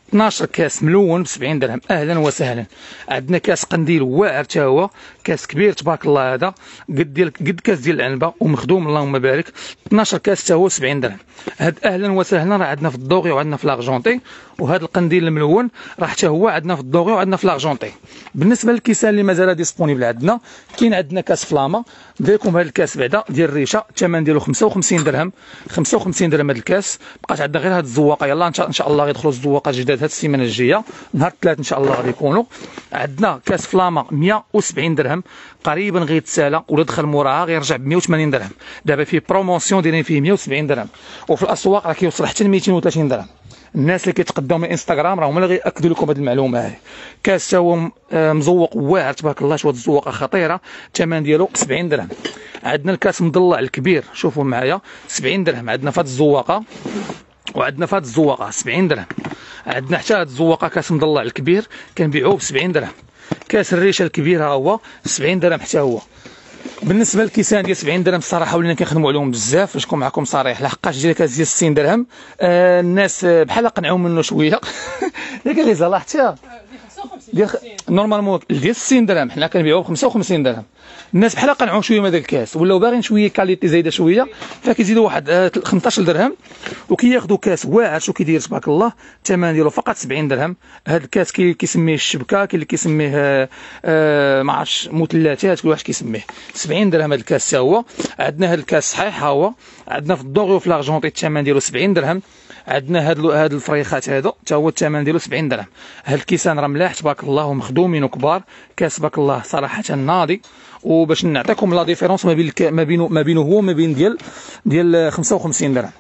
اثناش كاس ملون ب سبعين درهم. اهلا وسهلا. عندنا كاس قنديل واعر حتى هو، كاس كبير تبارك الله، هذا قد ديال قد كاس ديال العنبه ومخدوم اللهم بارك، اثناش كاس حتى هو سبعين درهم. هاد اهلا وسهلا راه عندنا في الدوغي وعندنا في لارجونتي، وهذا القنديل الملون راه حتى هو عندنا في الدوغي وعندنا في لارجونتي. بالنسبه للكيسان اللي مازال ديسپونيبل عندنا، كاين عندنا كاس فلاما، ندير لكم هذا الكاس بعدا ديال الريشه، الثمن ديالو خمسة وخمسين درهم، خمسة وخمسين درهم هذا الكاس. بقات عندنا غير هاد الزواقه، يلاه ان شاء الله غيدخلوا الزواقات جداد هاد السيمانه الجايه، نهار الثلاث ان شاء الله غادي يكونوا. عندنا كاس فلاما مية وسبعين درهم، قريبا غيتسالى ولا دخل موراها غيرجع ب مية وثمانين درهم. دابا فيه بروموسيون دايرين فيه مية وسبعين درهم، وفي الاسواق راه كيوصل حتى ل ميتين وثلاثين درهم. الناس اللي كيتقداو من انستغرام راهم اللي غياكدوا لكم هذه المعلومه هذه. كاس هو مزوق واعر تبارك الله، شويه الزواقه خطيره، الثمن ديالو سبعين درهم. عندنا الكاس مضلع الكبير، شوفوا معايا، سبعين درهم. عندنا فهاد الزواقه وعندنا فهاد الزواقه سبعين درهم. عندنا حتى هاد الزواقه كاس مضلع الكبير كنبيعوه ب سبعين درهم. كاس الريشه الكبير ها هو سبعين درهم حتى هو. بالنسبه للكيسان ديال سبعين درهم الصراحه ولينا كنخدموا عليهم بزاف، باش نكون معكم صريح، لحقاش ديال كاس ديال ستين درهم آه الناس بحال قنعوا منه شويه ياك اللي زلاحتها ديال نورمالمون ديال ستين درهم حنا كنبيعوه ب خمسة وخمسين درهم. الناس بحال قنعوا شويه من هذا الكاس، ولاو باغيين شويه كاليتي زايده شويه، فكيزيدوا واحد خمسطاش درهم وكياخذوا كاس واعر. شو كيدير تبارك الله، الثمن ديالو فقط سبعين درهم. هذا الكاس كي كيسميه الشبكه، كاين اللي كيسميه آه آه ما عرفتش مثلثات، كل واحد كيسميه. سبعين درهم هذا الكاس حتى هو. عندنا هذا الكاس صحيح ها هو، عندنا في الدوغي وفي لارجونتي الثمن ديالو سبعين درهم. عندنا هاد هاد الفريخات هادو حتى هو الثمن ديالو سبعين درهم. هاد الكيسان راه ملاح تبارك الله ومخدومين وكبار، كاس تبارك الله صراحه ناضي. وباش نعطيكم لا ديفيرونس ما بين ما بينه ما بينه هو ما بين ديال ديال خمسة وخمسين درهم،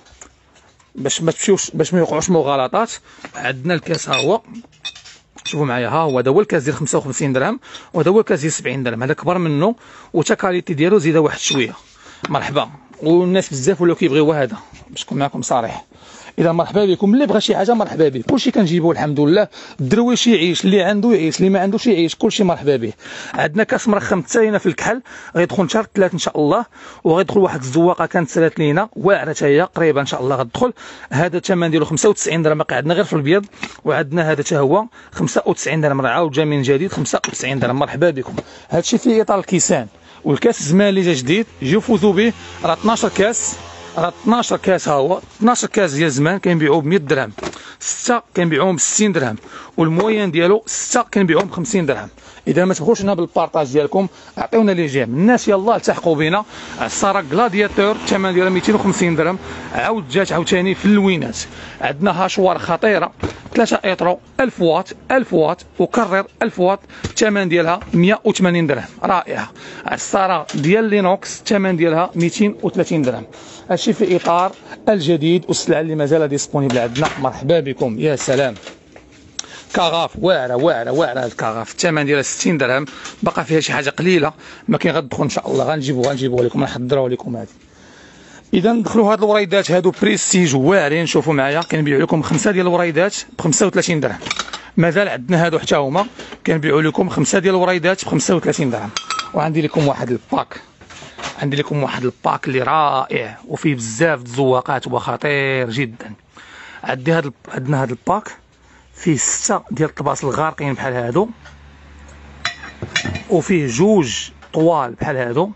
باش ما تمشيوش باش ما يوقعوش مغالطات. عندنا الكاس ها هو، شوفوا معايا، ها هو هذا هو الكاس ديال خمسة وخمسين درهم، وهذا هو الكاس ديال سبعين درهم. هذا كبر منه وتا كاليتي ديالو زيده واحد شويه. مرحبا. والناس بزاف ولاو كيبغيو هذا، باش نكون معكم صريح. اذا مرحبا بكم، اللي بغى شي حاجه مرحبا به، كلشي كنجيبوه الحمد لله. الدرويش يعيش، اللي عنده يعيش، اللي ما عندوش يعيش، كلشي مرحبا به. عندنا كاس مرخم حتى في الكحل، غيدخل شهر ثلاث ان شاء الله، وغيدخل واحد الزواقه كانت سالات لينا واعره حتى هي قريبه ان شاء الله غتدخل. هذا الثمن ديالو خمسة وتسعين درهم، باقي عندنا غير في الابيض. وعندنا هذا حتى هو خمسة وتسعين درهم، راه عاود جا من جديد خمسة وتسعين درهم. مرحبا بكم. هادشي في اطار الكيسان. والكاس الزمان اللي جا جديد جيو فوزوا به، راه اثناش كاس، راه اثناش كاس ها هو، اثناش كاس ديال زمان كنبيعوه ب مية درهم، ستة كنبيعوهم ب ستين درهم، والموين ديالو ستة كنبيعوهم ب خمسين درهم. اذا ما تبغوش لنا بالبارطاج ديالكم عطيونا لي جيم. الناس يلاه التحقوا بنا. السارة غلادياتور الثمن ديالها ميتين وخمسين درهم، عاود جات عاوتاني في اللوينات. عندنا هاشوار خطيره ثلاثة ايترو ألف واط ألف واط وكرر ألف واط، الثمن ديالها مية وثمانين درهم، رائعه. السارة ديال لينوكس الثمن ديالها ميتين وثلاثين درهم. هادشي في اطار الجديد والسلعه اللي مازال ديسپونيبل عندنا. مرحبا بكم. يا سلام، كاغاف واعره واعره واعره. هاد الكاغاف الثمن ديالها ستين درهم، باقا فيها شي حاجه قليله، ما كاين غتدخل ان شاء الله، غنجيبوها غنجيبوها لكم، نحضروها لكم هذه. اذا ندخلوا هاد الوريدات هادو بريستيج واعرين. شوفوا معايا، كنبيعوا لكم خمسه ديال الوريدات ب خمسة وثلاثين درهم. مازال عندنا هادو حتى هما كنبيعوا لكم خمسه ديال الوريدات ب خمسة وثلاثين درهم. وعندي لكم واحد الباك، عندي لكم واحد الباك اللي رائع وفيه بزاف د الزواقات وخطير جدا. عندي هاد عندنا هاد الباك فيه ستة ديال الطباس الغارقين بحال هادو، وفيه جوج طوال بحال هادو،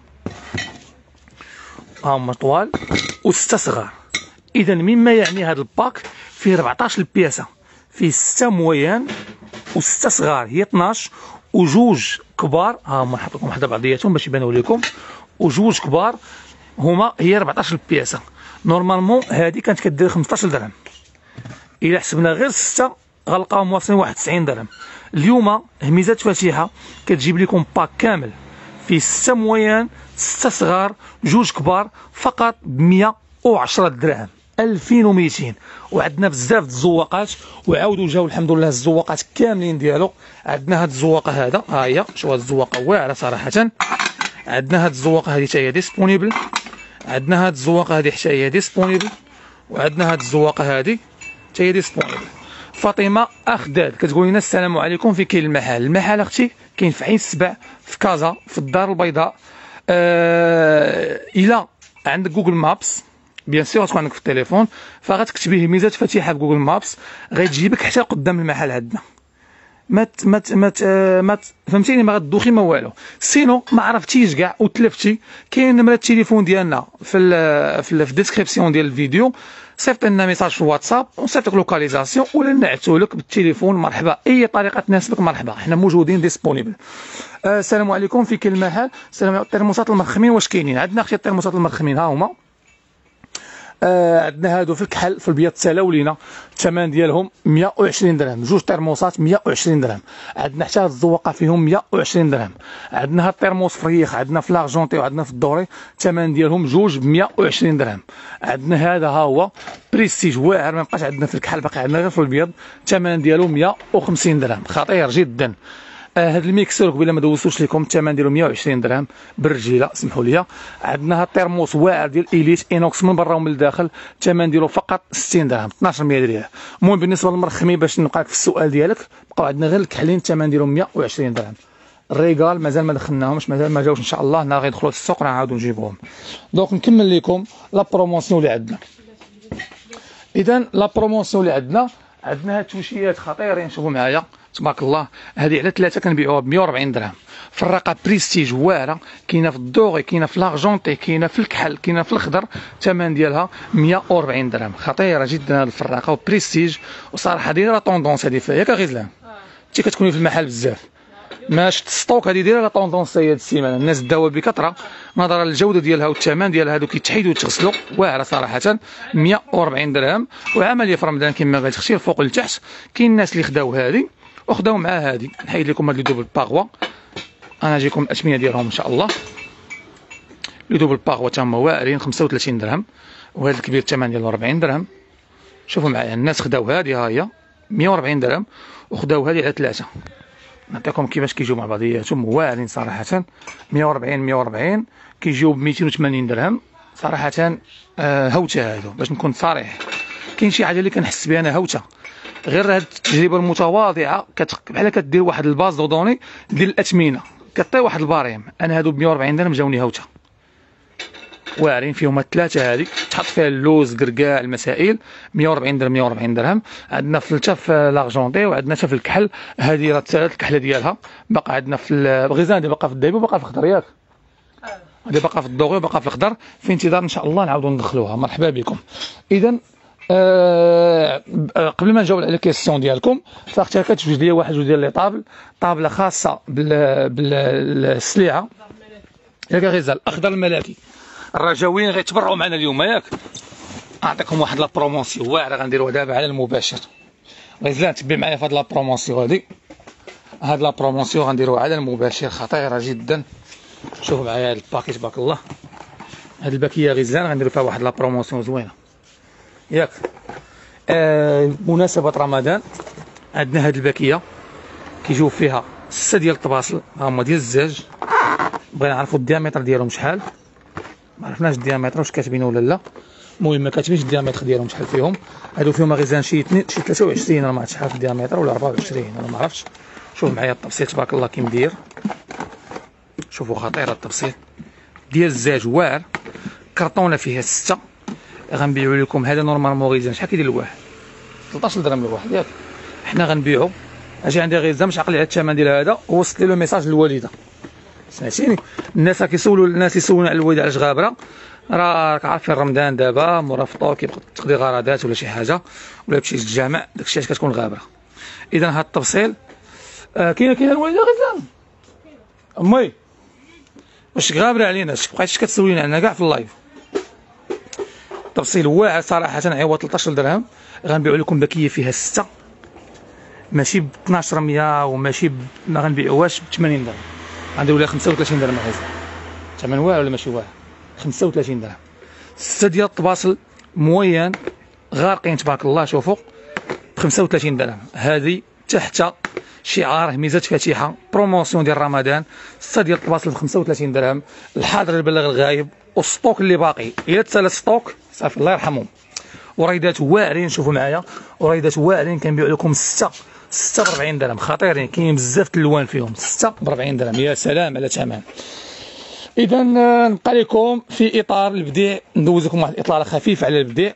هما طوال، وستة صغار. اذا مما يعني هاد الباك فيه أربعطاش البياسه، فيه ستة مويان وستة صغار، هي اثناش، وجوج كبار هما نحط لكم حدا بعضياتهم باش يبانوا لكم، وجوج كبار هما هي أربعطاش البياسه. نورمالمون هادي كانت كدير خمسطاش درهم، الا حسبنا غير ستة غنلقاهم واصلين واحد وتسعين درهم. اليوم هميزه فاتحه كتجيب لكم باك كامل فيه ستة مويان ستة صغار جوج كبار فقط ب مية وعشرة دراهم، ألفين وميتين. وعندنا بزاف د الزواقات، وعاودوا جاو الحمد لله الزواقات كاملين ديالو. عندنا هاد الزواقه هذا، ها هي، شوف هاد الزواقه واعره صراحه. عندنا هاد الزواقه هذه حتى هي ديسپونيبل، عندنا هاد الزواقه هذه حتى هي ديسپونيبل، وعندنا هاد الزواقه هذه حتى هي ديسپونيبل. فاطمه اخداد كتقول لنا السلام عليكم، في كاين المحل؟ المحل اختي كاين في عين السبع في كازا في الدار البيضاء. آه الى عندك جوجل مابس بيان سور غتكون عندك في التليفون، فغتكتبيه ميزات فاتحه في جوجل مابس غتجيبك حتى قدام المحل عندنا. ما ما ما ما فهمتيني، ما غدوخي ما والو. سينو ما عرفتيش كاع وتلفتي، كاين نمره التليفون ديالنا في ال في الديسكريبسيون ديال الفيديو، صيفط لنا ميساج في الواتساب ونصيفط لك لوكاليزاسيون ولا نعتو لك بالتليفون. مرحبا، اي طريقه تناسبك مرحبا، حنا موجودين ديسپونيبل. آه السلام عليكم، في كل محل السلام عليكم. الترموسات المرخمين واش كاينين عندنا؟ اختي الترموسات المرخمين ها هما. آه عندنا هادو في الكحل في البيض تسالاولينا، الثمن ديالهم مية وعشرين درهم، جوج ترموسات مية وعشرين درهم. عندنا حتى هاد الزواقه فيهم مية وعشرين درهم. عندنا هاد الترموس فريخ، عندنا في لارجونتي وعندنا في الدوري، الثمن ديالهم جوج ب مية وعشرين درهم. عندنا هذا ها هو بريستيج واعر، ما بقاش عندنا في الكحل، باقي عندنا غير في البيض، الثمن ديالو مية وخمسين درهم، خطير جدا. آه هاد الميكسور قبيله ما دوزتوش لكم، الثمن ديالو مية وعشرين درهم بالرجيله، سمحوا لي. عندنا هاد الترموس واعر ديال إليت اينوكس من برا ومن الداخل، الثمن ديالو فقط ستين درهم، اثناش مية ريال. المهم بالنسبه للمرخمين باش نبقى لك في السؤال ديالك، بقاو عندنا غير الكحلين الثمن ديالهم مية وعشرين درهم. الريغال مازال ما دخلناهمش، مازال ما جاوش ان شاء الله، نهار غيدخلوا للسوق راه نعاودوا نجيبوهم. دونك نكمل لكم لا بروموسيون اللي عندنا. اذا لا بروموسيون اللي عندنا، عندنا هاد التوشيات خطيرين، شوفوا معايا تبارك الله. هذه على ثلاثه كنبيعوها ب مية وأربعين درهم. فراقه بريستيج واعره، كاينه في الدوغي، كاينه في لارجونتي، كاينه في الكحل، كاينه في الخضر، الثمن ديالها مية وأربعين درهم، خطيره جدا هذه الفراقه وبريستيج. وصراحه دايره طوندونس هذه فيها، ياك غزلان انت كتكوني في المحل بزاف، ما شفت السطوك هذه دايره طوندونس هي هذه السيمانه، الناس داوها بكثره نظرا للجوده ديالها والثمن ديالها. هادو كيتحيدوا ويتغسلوا، واعره صراحه مية وأربعين درهم. وعمليه في رمضان كما غتخشي الفوق لتحت. كاين الناس اللي خداو هذه وخداو مع هذه، نحيد لكم هاد لي دوبل باغوا، انا جيكم الاثمنه ديالهم ان شاء الله. لي دوبل باغوا تما واعرين خمسة وثلاثين درهم، وهذا الكبير الثمن ديالو أربعين درهم. شوفوا معايا الناس خداو هذه ها هي مية وأربعين درهم، وخداو هذه على ثلاثه. نعطيكم كيفاش كيجيو مع بعضياتهم، واعرين صراحه. مية وأربعين مية وأربعين كيجيو ب ميتين وثمانين درهم صراحه. آه هوته هادو باش نكون صريح. كاين شي حاجه اللي كنحس بها انا هوته، غير هاد التجربه المتواضعه بحال كدير واحد الباز دودوني ديال الاثمنه، كطي واحد الباريم. انا هادو ب مية وأربعين درهم جاوني هوته، واعرين فيهم الثلاثه هذه، تحط فيها اللوز كركاع المسائل. مية وأربعين درهم مية وأربعين درهم. عندنا في حتى في لارجونتي، وعندنا حتى في الكحل، هذه راه تسالات الكحله ديالها. باقا عندنا في الغزال، هذه باقا في الدايب وباقا في الخضر، ياك هذه باقا في الضوغي وباقا في الخضر، في انتظار ان شاء الله نعاودوا ندخلوها. مرحبا بكم. اذا أه قبل ما نجاوب على الكيسيون ديالكم، فاختي كتوجد لي واحد جوج ديال لي طابل، طابله خاصه بالسليعه ياك غزال الاخضر الملكي. الرجاويين غيتبرعوا معنا اليوم، ياك اعطيكم واحد لا بروموسيون واعره غنديروها دابا على المباشر. غزلان تبي معايا في هاد لا بروموسيون هادي، هاد لا بروموسيون غنديروها على المباشر، خطيره جدا. شوفوا معايا هاد الباكي تبارك الله. هاد الباكيه غزلان غنديروا فيها واحد لا بروموسيون زوينه، ياك آه مناسبه رمضان. عندنا هاد الباكيه كيجيو فيها سته ديال الطباصل، هما ديال الزاج. بغينا نعرفوا الديامتر ديالهم شحال، ما عرفناش الديامتر واش كاتبينه ولا لا. المهم ما كاتبينش الديامتر ديالهم شحال فيهم. هادو فيهم غزال شي شي ثلاثة وعشرين، انا ما عرفتش شحال في الديامتر، ولا أربعة وعشرين، انا ما عرفتش. شوف معايا التبسيط تبارك الله كي مدير، شوفوا خطيره التبسيط ديال الزاج واعر. كرطونه فيها سته، غنبيعوا لكم هذا نورمالمون غزال شحال كيدير الواحد؟ ثلاثة عشر درهم الواحد، ياك حنا غنبيعوا. اجي عندي غزال مش عاقل على الثمن ديال هذا، ووصلت لي لو ميساج للوالده، سمعتيني؟ الناس كيسولوا الناس يسولون على الوالده علاش غابره، راه راك عارفين رمضان دابا مورا فطور كيبقى تقضي غرضات ولا شي حاجه، ولا تمشي للجامع، داكشي علاش كتكون غابره. اذا هذا التفصيل آه كاينه كاينه الوالده غزال امي واش غابره علينا، بقيتيش كتسولينا عندنا كاع في اللايف. تفصيل واعر صراحه، عوض ثلاثة عشر درهم. غنبيعوا لكم باكيه فيها سته، ماشي ب اثناش مية وماشي ب... ما غنبيعوهاش ب ثمانين درهم، غنديروا لها خمسة وثلاثين درهم غزال. ثمن واعر ولا ماشي واعر؟ خمسة وثلاثين درهم. سته ديال الطباصل موين غارقين تبارك الله، شوفوا ب خمسة وثلاثين درهم. هذه تحت شعار ميزات فاتحه بروموسيون ديال رمضان، سته ديال الطباصل ب خمسة وثلاثين درهم. الحاضر البلاغ الغايب، والسطوك اللي باقي الا تسالى ستوك صافي الله يرحمهم. وريدات واعرين، شوفوا معايا وريدات واعرين كنبيع لكم سته سته ب أربعين درهم، خطيرين كاين بزاف د الالوان فيهم، سته ب أربعين درهم. يا سلام على ثمن. اذا نبقى لكم في اطار البديع، ندوزكم واحد الاطلاله خفيف على البديع.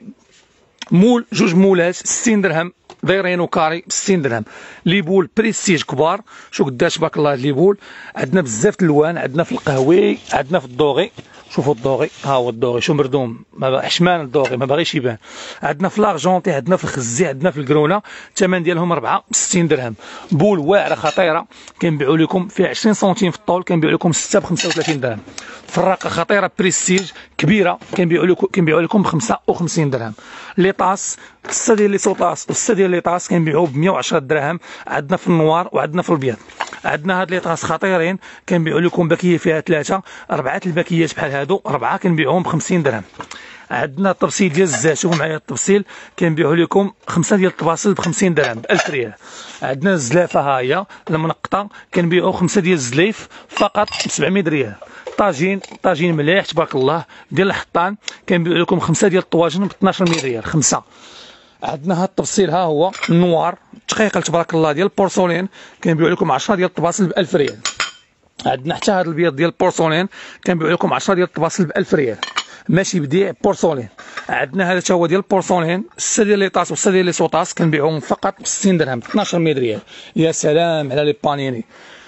مول جوج مولات ستين درهم دايرين وكاري ب ستين درهم. لي بول بريستيج كبار، شو قداش تبارك الله هاد لي بول. عندنا بزاف د الالوان، عندنا في القهوي، عندنا في الدوغي، شوفوا الدوغي، ها هو الدوغي شو مردوم، ما حشمان الدوغي ما باغيش يبان. عندنا في لارجونتي، عندنا في الخزي، عندنا في الكرونه، الثمن ديالهم أربعة ب ستين درهم. بول واعره خطيره كنبيعوا لكم فيها عشرين سنتيم في الطول، كنبيعوا لكم ستة ب خمسة وثلاثين درهم. فراقه خطيره بريستيج كبيره كنبيعوا لكم كنبيعوا لكم ب خمسة وخمسين درهم. لي طاس ستة ديال لي سوطاس وستة ديال لي طاس كنبيعوا ب مية وعشرة دراهم. عندنا في النوار وعندنا في الابيض. عندنا هاد لي طاس خطيرين كنبيعوا لكم باكيه فيها ثلاثه، اربعه الباكيات بحال هادو اربعه كنبيعوهم ب خمسين درهم. عندنا الطبسيل ديال الزيت، شوفوا معايا الطبسيل كنبيعوا لكم خمسه ديال الطباسل ب خمسين درهم ب ألف ريال. عندنا الزلافه ها هي المنقطه كنبيعوا خمسه ديال الزليف فقط ب سبعمية ريال. طاجين طاجين مليح تبارك الله ديال الحطان كنبيعوا لكم خمسه ديال الطواجن ب اثناش مية ريال خمسه. عندنا هاد التفصيل ها هو النوار تقيقل تبارك الله ديال البورسولين كنبيعوا لكم عشرة ديال الطباسل ب ألف ريال. عندنا حتى هاد البيض ديال البورسولين كنبيعوا لكم عشرة ديال الطباسل ب ألف ريال، ماشي بديع بورسولين. عندنا هذا حتى هو ديال البورسولين ستة ديال لي طاس وستة ديال لي سوطاس كنبيعوهم فقط ب ستين درهم اثناش مية ريال. يا سلام على لي بانيني.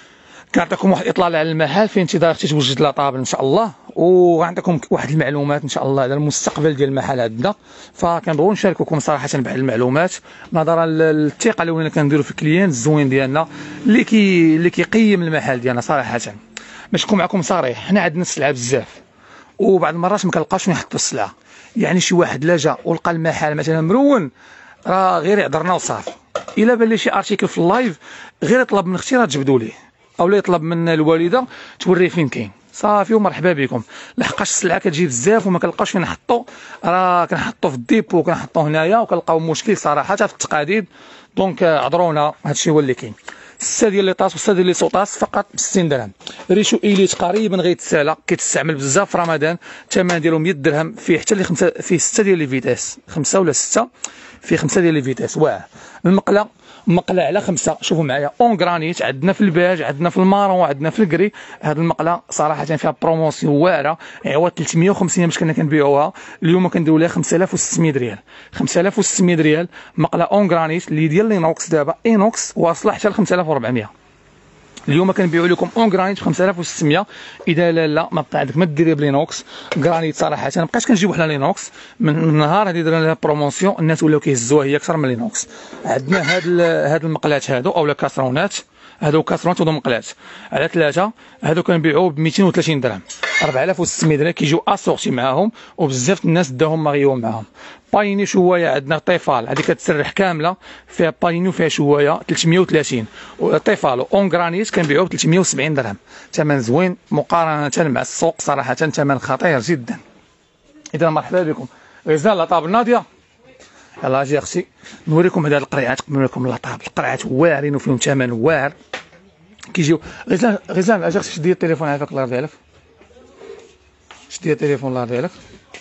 كنعطيكم واحد الاطلاله على المحل في انتظار حتى توجد لا طابل ان شاء الله، وغنعطيكم واحد المعلومات ان شاء الله على المستقبل ديال المحل عندنا. فكنبغيو نشارككم صراحه بواحد المعلومات نظرا للثقه اللي ولينا كنديروا في الكليان الزوين ديالنا اللي كي اللي كيقيم المحل ديالنا صراحه. باش نكون معكم صريح، حنا عندنا السلعه بزاف وبعض المرات ما كنلقاوش وين نحطوا السلعه. يعني شي واحد لا جا ولقى المحل مثلا مرون راه غير يعذرنا وصافي. الا بان لي شي ارتيكل في اللايف غير يطلب من اختي راه تجبدوا ليه، او لا يطلب من الوالده توريه فين كاين صافي ومرحبا بكم. لحقاش السلعه كتجي بزاف وما كنلقاوش فين نحطوا، راه كنحطوا في الديبو كنحطوا هنايا وكنلقاو مشكل صراحه في التقاديد. دونك عذرونا هادشي هو اللي كاين. ستة ديال لي طاس وستة ديال لي سوطاس فقط ب ستين درهم. ريشو ايليت قريبا غيتسالى كيتستعمل بزاف في رمضان، الثمن ديالو مية درهم. فيه حتى اللي خمسه فيه ستة ديال لي فيتاس، خمسه ولا ستة، فيه خمسه ديال لي فيتاس واعر. المقله مقله على خمسه، شوفوا معايا اون غرانيت، عندنا في الباج عندنا في المارون عندنا في الكري. هاد المقله صراحه فيها بروموسيون واعره، عوض ثلاثمية وخمسين باش كنا كنبيعوها اليوم كنديروا لها خمسة آلاف وستمية ريال. خمسة آلاف وستمية ريال مقله اون غرانيت اللي ديال لينوكس دابا اينوكس واصله حتى ل خمسة آلاف وأربعمية. اليوم كنبيعوا لكم اون غرانيت ب خمسة آلاف وستمية. اذا لا لا ما بقى عندك ما ديري بلينوكس غرانيت صراحه ما بقاش كنجيبوا حنا لينوكس من النهار هذه درنا لها بروموسيون الناس ولاو كيهزوها هي اكثر من لينوكس. عندنا هاد هاد المقلات هادو اولا كاسرونات، هادو كاسرونات ودو مقلات على ثلاثه، هادو كنبيعوا ب ميتين وثلاثين درهم أربعة آلاف وستمية درهم كيجيو اسورتي معاهم وبزاف الناس داهم مغيو معاهم. بايني شوايه عندنا طيفال هذه كتسرح كامله فيها بايني وفيها شوايه ثلاثمية وثلاثين، وطيفال اون غرانيت كنبيعوه ب ثلاثمية وسبعين درهم. ثمن زوين مقارنه مع السوق صراحه، ثمن خطير جدا. اذا مرحبا بكم. غزال لاطابل ناضيه، يلاه اجي اختي نوريكم هذه القريعات قبل لكم لاطابل. القريعات واعرين وفيهم ثمن واعر كيجيو. غزال غزال اجي اختي شدي التليفون عافاك الله يرضي عليك، شدي التليفون الله يرضي عليك.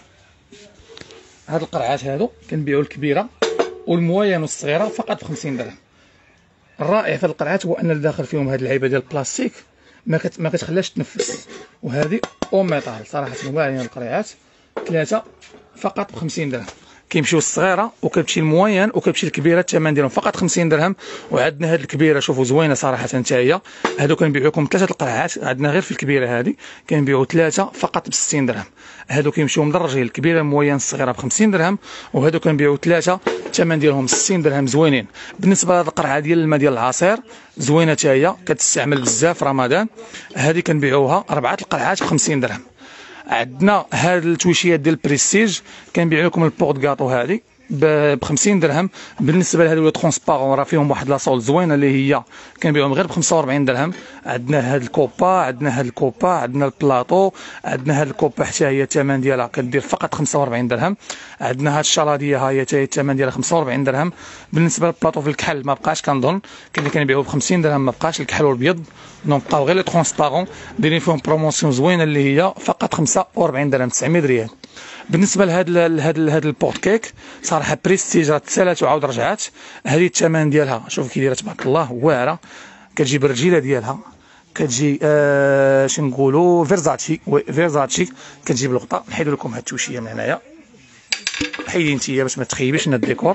هاد القرعات هادو كنبيعوا الكبيره والموين والصغيره فقط ب خمسين درهم. الرائع في القرعات هو ان داخل فيهم هاد اللعيبه ديال البلاستيك ما كت... ما كتخليهاش تنفس، وهذه او ميطال صراحه واعرين. القرعات ثلاثه فقط ب خمسين درهم. كيمشيو الصغيره وكتمشي الموين وكتمشي الكبيره، الثمن ديالهم فقط خمسين درهم. وعندنا هاد الكبيره شوفوا زوينه صراحه حتى هي، هادو كنبيعوا لكم ثلاثه القرعات. عندنا غير في الكبيره هذه كنبيعوا ثلاثه فقط ب ستين درهم. هادو كيمشيو مدرجين، الكبيره الموين الصغيره ب خمسين درهم، وهادو كنبيعوا ثلاثه الثمن ديالهم ستين درهم زوينين. بالنسبه لهاد القرعه ديال الماء ديال العصير زوينه حتى هي كتستعمل بزاف في رمضان، هذه كنبيعوها اربعه القرعات ب خمسين درهم. عندنا هاد التويشيات ديال البريستيج كنبيع لكم البورت كاطو هذه ب خمسين درهم. بالنسبه لهادو لو ترونسبارون راه فيهم واحد لاصول زوينه اللي هي كنبيعوهم غير ب خمسة وأربعين درهم. عندنا هاد الكوبا عندنا هاد الكوبا عندنا البلاطو، عندنا هاد الكوبا حتى هي الثمن ديالها كدير فقط خمسة وأربعين درهم. عندنا هاد الشلاضيه ها هي حتى هي الثمن ديالها خمسة وأربعين درهم. بالنسبه للبلاطو في الكحل ما بقاش كنظن كاين اللي كنبيعوه ب خمسين درهم، ما بقاش الكحل والابيض، دونك بقاو غير لي ترونسبارون دايرين فيهم بروموسيون زوينه اللي هي فقط خمسة وأربعين درهم تسعمية ريال. بالنسبه لهاد لهاد لهاد البورت كيك صراحه بريستيج راه تسالات وعاود رجعات. هذه الثمن ديالها شوف كي دايره تبارك الله واعره، كتجيب الرجيله ديالها كتجي آه اش نقولوا فيرزاتشي، وي فيرزاتشي، كتجي بالغطاء. نحيدو لكم هاد التوشيه من هنايا، حيدي نتيا باش ما تخيبيش لنا الديكور.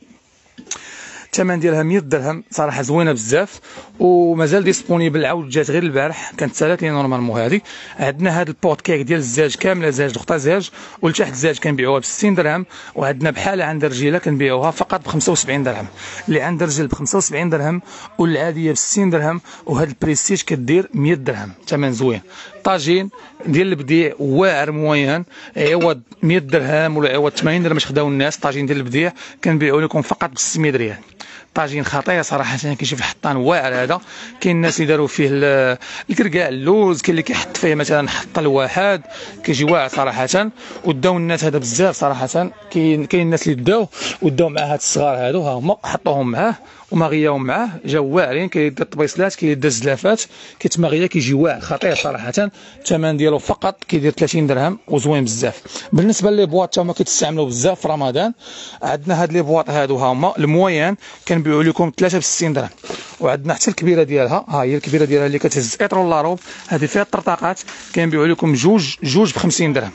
الثمن ديالها مية درهم، صراحه زوينه بزاف ومازال ديسپونيبل، عاود جات غير البارح، كانت سالات لي نورمالمون. هذه عندنا هاد البوت كيك ديال الزاج كامله زاج دغطا زاج، ولتحت زاج كنبيعوها ب ستين درهم، وعندنا بحال عند رجيله كنبيعوها فقط ب خمسة وسبعين درهم. اللي عند رجل ب خمسة وسبعين درهم والعاديه ب ستين درهم، وهاد البريستيج كدير مية درهم. ثمن زوين. طاجين ديال البديع واعر موين، عوض مية درهم ولا عوض ثمانين درهم باش خداو الناس. طاجين ديال البديع كنبيعو لكم فقط ب ستمية ريال. طاجين خطير صراحه، كيجي في الحطان واعر. هذا كاين الناس اللي داروا فيه الكركاع اللوز، كاين اللي كيحط فيه مثلا حط الواحد، كيجي واعر صراحه. وداو الناس هذا بزاف صراحه. كاين كاين الناس اللي داو وداو مع هاد الصغار هادو، ها هما حطوهم معاه وما غياهم معاه، جاو واعرين. كيدير الطبيصلات، كيدير الزلافات، كيتمغيا، كيجي واعر خطير صراحه. الثمن ديالو فقط كيدير ثلاثين درهم وزوين بزاف. بالنسبه لي بواط تا هما كيتستعملوا بزاف في رمضان. عندنا هاد لي بواط هادو ها هما الموين كنبيعوا لكم ثلاثة ب ستين درهم، وعندنا حتى الكبيره ديالها، ها هي الكبيره ديالها اللي كتهز اطرو لاروب، هذه فيها الطرطاقات، كنبيعوا لكم جوج جوج ب خمسين درهم.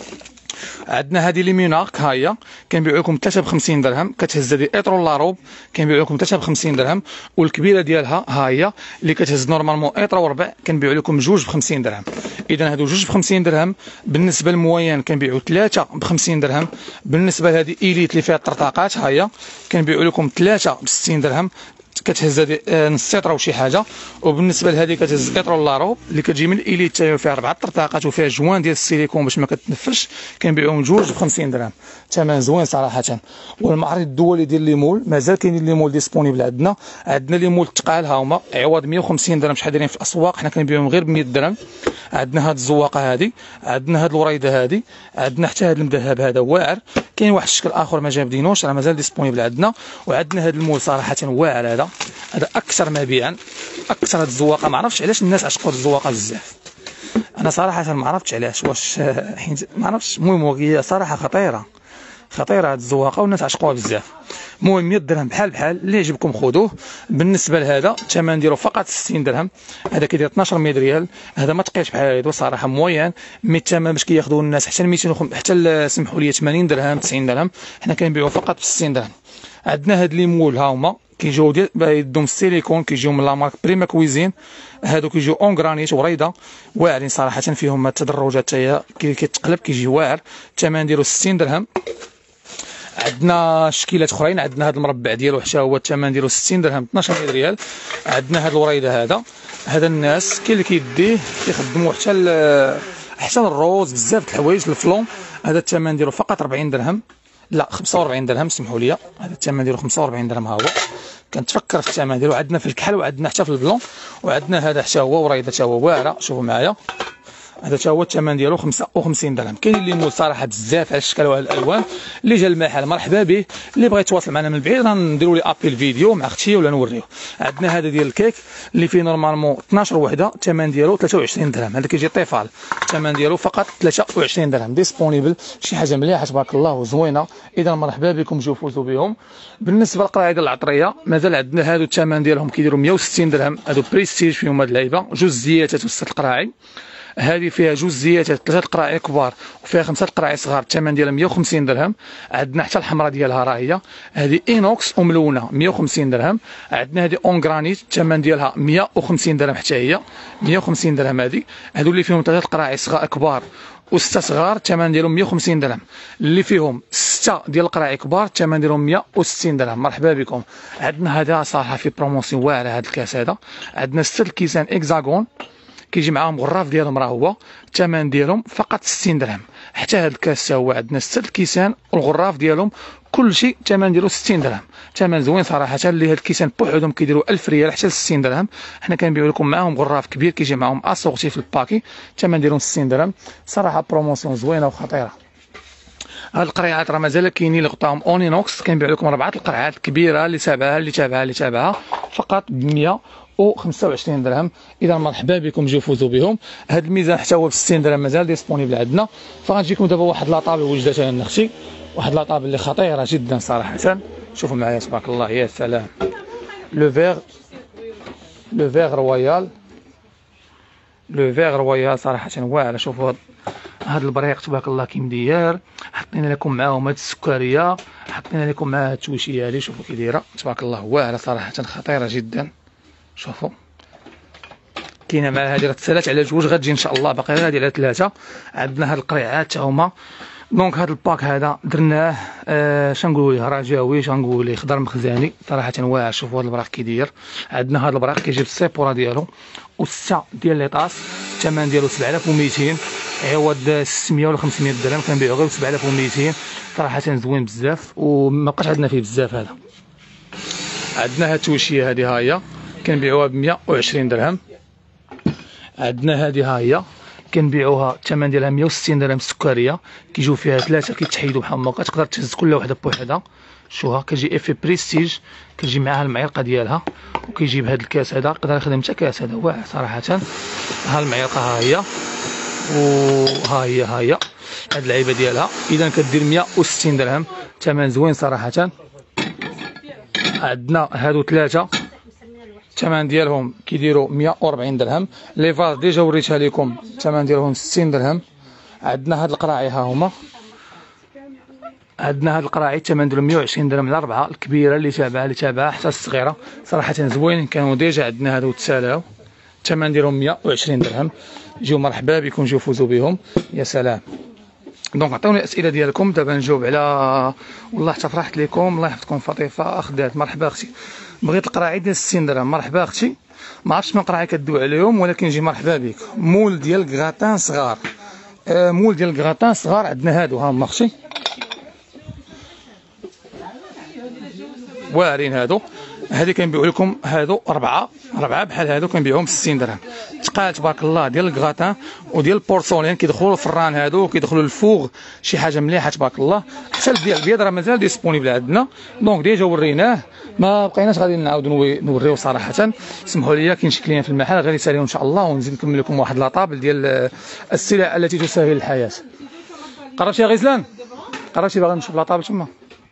عندنا هذه لي مينارك، ها هي كنبيعوا لكم ثلاثة ب خمسين درهم، كتهز هذه اطرو لاروب، كنبيعوا لكم ثلاثة ب خمسين درهم. والكبيره ديالها ها هي اللي كتهز نورمالمون اطرو وربع، كنبيعوا لكم جوج ب خمسين درهم. اذا هادو جوج ب خمسين درهم. بالنسبه للموين كنبيعوا ثلاثة ب خمسين درهم. بالنسبه لهذه ايليت اللي فيها الطرطاقات ها هي كنبيعوا لكم ثلاثة ب ستين درهم، كتهز هذه نص لتر وشي حاجه. وبالنسبه لهذه كتهز اطرو لاروب اللي كتجي من الايليت حتى فيها اربعه طرطاقات وفيها جوان ديال السيليكون باش ما كتنفش، كنبيعوهم جوج ب خمسين درهم. ثمن زوين صراحه. والمعرض الدولي ديال ليمول مازال كاينين ليمول ديسپونيبل عندنا. عندنا ليمول الثقال ها هما عوض مية وخمسين درهم شحال دايرين في الاسواق، حنا كنبيعوهم غير ب مية درهم. عندنا هاد الزواقه هذه، عندنا هاد الوريده هذه، عندنا حتى هاد المذهب هذا واعر. كاين واحد الشكل اخر ما جابدينوش راه مازال ديسپونيبل عندنا. وعندنا هاد المول صراحه واعر. هذا هذا اكثر مبيعا، اكثر هاد الزواقه. ما عرفتش علاش الناس عشقوا الزواقه بزاف، انا صراحه ما عرفتش علاش، واش حيت ما عرفتش. المهم هي صراحه خطيره خطيره هاد الزواقه والناس عشقوها بزاف. المهم مية درهم بحال بحال، اللي يعجبكم خذوه. بالنسبه لهذا الثمن ديالو فقط ستين درهم، هذا كيدير اثناش مية ريال. هذا ما تقيش بحال هادو صراحه موين. مي الثمن باش كياخذوه الناس حتى ميتين حتى سمحوا لي ثمانين درهم تسعين درهم، حنا كنبيعوا فقط ب ستين درهم. عندنا هاد لي مول ها هما كيجيو ديال يدهم السيليكون، كيجيو من لا مارك بريما كويزين. هادو كيجيو اون غرانيت وريده واعرين صراحه، فيهم التدرجات حتى هي كيتقلب كيجي واعر. الثمن ديالو ستين درهم. عندنا شكيلات اخرين، عندنا هذا المربع ديالو حتى هو الثمن ديالو ستين درهم اثناش ريال. عندنا هذا الوريده هذا هذا الناس كاين اللي كيديه كيخدموا حتى حتى الروز بزاف د الحوايج الفلون. هذا الثمن ديالو فقط أربعين درهم، لا خمسة وأربعين درهم سمحوا لي. هذا الثمن ديالو خمسة وأربعين درهم. ها هو كنتفكر في الثمن ديالو. عندنا في الكحل وعندنا حتى في البلون. وعندنا هذا حتى هو وريده حتى هو واعره، شوفوا معايا. هذا حتى هو الثمن ديالو خمسة وخمسين درهم. كاين اللي مول صراحه بزاف على الشكل وعلى الالوان. اللي جا المحل مرحبا به، اللي بغى يتواصل معنا من بعيد راه نديروا لي ابيل فيديو مع اختي ولا نوريوه. عندنا هذا ديال الكيك اللي فيه نورمالمون اثناش وحده، الثمن ديالو ثلاثة وعشرين درهم. هذا كيجي طيفال، الثمن ديالو فقط ثلاثة وعشرين درهم. ديسپونيبل، شي حاجه مليحه تبارك الله وزوينه. اذا مرحبا بكم، جيو فوزوا بهم. بالنسبه للقرايه ديال العطريه مازال عندنا هادو الثمن ديالهم كيديروا مية وستين درهم. هادو بريستيج فيهم هاد اللعيبه، جوج زياتات وسته القراعي. هذه فيها جوج زياتات ثلاثه القراعي كبار وفيها خمسه القراعي صغار، الثمن ديالها مية وخمسين درهم. عندنا حتى الحمراء ديالها راه هي هذه اينوكس وملونه مية وخمسين درهم. عندنا هذه اون غرانيت الثمن ديالها مية وخمسين درهم حتى هي مية وخمسين درهم. هذه هذو اللي فيهم ثلاثه القراعي صغار كبار وسته صغار الثمن ديالهم مية وخمسين درهم. اللي فيهم سته ديال القراعي كبار الثمن ديالهم مية وستين درهم. مرحبا بكم. عندنا هذا صراحه في بروموسيون واعره هذا الكاس هذا. عندنا سته الكيسان اكزاغون كيجي معاهم غراف ديالهم راه هو الثمن ديالهم فقط ستين درهم. حتى هذا الكاس هو عندنا سته الكيسان والغراف ديالهم كلشي الثمن ديالو ستين درهم. ثمن زوين صراحه. اللي هاد الكيسان بوحدهم كيديروا ألف ريال حتى ستين درهم. حنا كنبيعوا لكم معاهم غراف كبير كيجي معاهم اسورتي في الباكي، الثمن ديالهم ستين درهم. صراحه بروموسيون زوينه وخطيره. هاد القريعات راه مازال كاينين اللي غطاهم اونينوكس، كنبيع لكم اربعه القرعات الكبيره اللي تابعها اللي تابعها اللي تابعها فقط ب مية وخمسة وعشرين درهم. اذا مرحبا بكم، جيو فوزوا بهم. هذا الميزان حتى هو ب ستين درهم مازال ديسپونيبل عندنا. فغنجيكم دابا واحد لاطابل وجدتها لنا اختي، واحد لاطابل اللي خطيره جدا صراحه. شوفوا معايا تبارك الله، يا سلام. لو فيغ لو فيغ رويال لو فيغ رويال صراحه واعره. شوفوا هاد هاد البريق تبارك الله كي مديار. حطينا لكم معاهم هاد السكريه، حطينا لكم معاها التويشيه هادي. شوفوا كي دايره تبارك الله واعره صراحه خطيره جدا. شوفوا كاينه مع هذه راه تسالات على جوج، غتجي ان شاء الله باقي غادي على ثلاثه. عندنا هاد القريعات حتى هما. دونك هاد الباك هذا درناه آه شنقولوا ليه رجاوي، شنقولوا ليه خضر مخزاني صراحه واعر. شوفوا هاد البراق كي داير. عندنا هاد البراق كيجيب السيبوره ديالو وسته ديال لي طاس. الثمن ديالو سبعة آلاف ومئتين، عوض ستمية ولا خمسمية درهم كنبيعو غير سبعة آلاف ومئتين. صراحه زوين بزاف وما بقاش عندنا فيه بزاف هذا. عندنا هاد التويشيه هذه ها هي كنبيعوها ب مية وعشرين درهم. عندنا هذه ها هي كنبيعوها الثمن ديالها مية وستين درهم السكريه، كيجيو فيها ثلاثه كيتحيدوا بحال هكا، تقدر تهز كل وحده بوحدها. شوها كتجي افي بريستيج، كتجي معاها المعيرقه ديالها وكيجيب هذا الكاس هذا. يقدر يخدم حتى كاس هذا واعر صراحه. ها المعيرقه ها هي وها هي ها هي هاد اللعيبه ديالها. اذا كدير مية وستين درهم، ثمن زوين صراحه. عندنا هادو ثلاثه الثمن ديالهم كيديروا مية وأربعين درهم. لي فاز ديجا وريتها لكم الثمن ديالهم ستين درهم. عندنا هاد القراعي ها هما. عندنا هاد القراعي الثمن ديالهم مية وعشرين درهم الاربعه، الكبيره اللي تابعه اللي تابعه حتى الصغيره صراحه زوين. كانوا ديجا عندنا هادو تسالاو، الثمن ديالهم مية وعشرين درهم. جيو مرحبا بكم، جيو فوزوا بهم يا سلام. دونك عطيوني الاسئله ديالكم دابا نجاوب على. والله حتى فرحت لكم، الله يحفظكم. فطيفه اخدات مرحبا اختي. بغيت القراعي ديال ستين درهم، مرحبا اختي. ما عرفتش من قراعي كدوي عليهم ولكن جي مرحبا بك. مول ديال كغاتان صغار، آه مول ديال كغاتان صغار عندنا هادو ها هما اختي واعرين هادو. هادي كنبيعو لكم هادو ربعه ربعه بحال هادو كنبيعوهم ب ستين درهم. تقال تبارك الله ديال الكغاتان وديال البورسولين كيدخلوا الفران هادو كيدخلوا الفوغ شي حاجه مليحه تبارك الله. حتى ديال البيض راه مازال ديسپونيبل عندنا. دونك ديجا وريناه ما بقيناش غادي نعاودو نوريو صراحه. سمحوا لي كاين شي كليان في المحل غادي يساليو ان شاء الله ونزيد نكمل لكم واحد لاطابل ديال السلع التي تسهل الحياه. قربتي يا غزلان؟ قربتي؟ باغي نشوف لاطابل تما.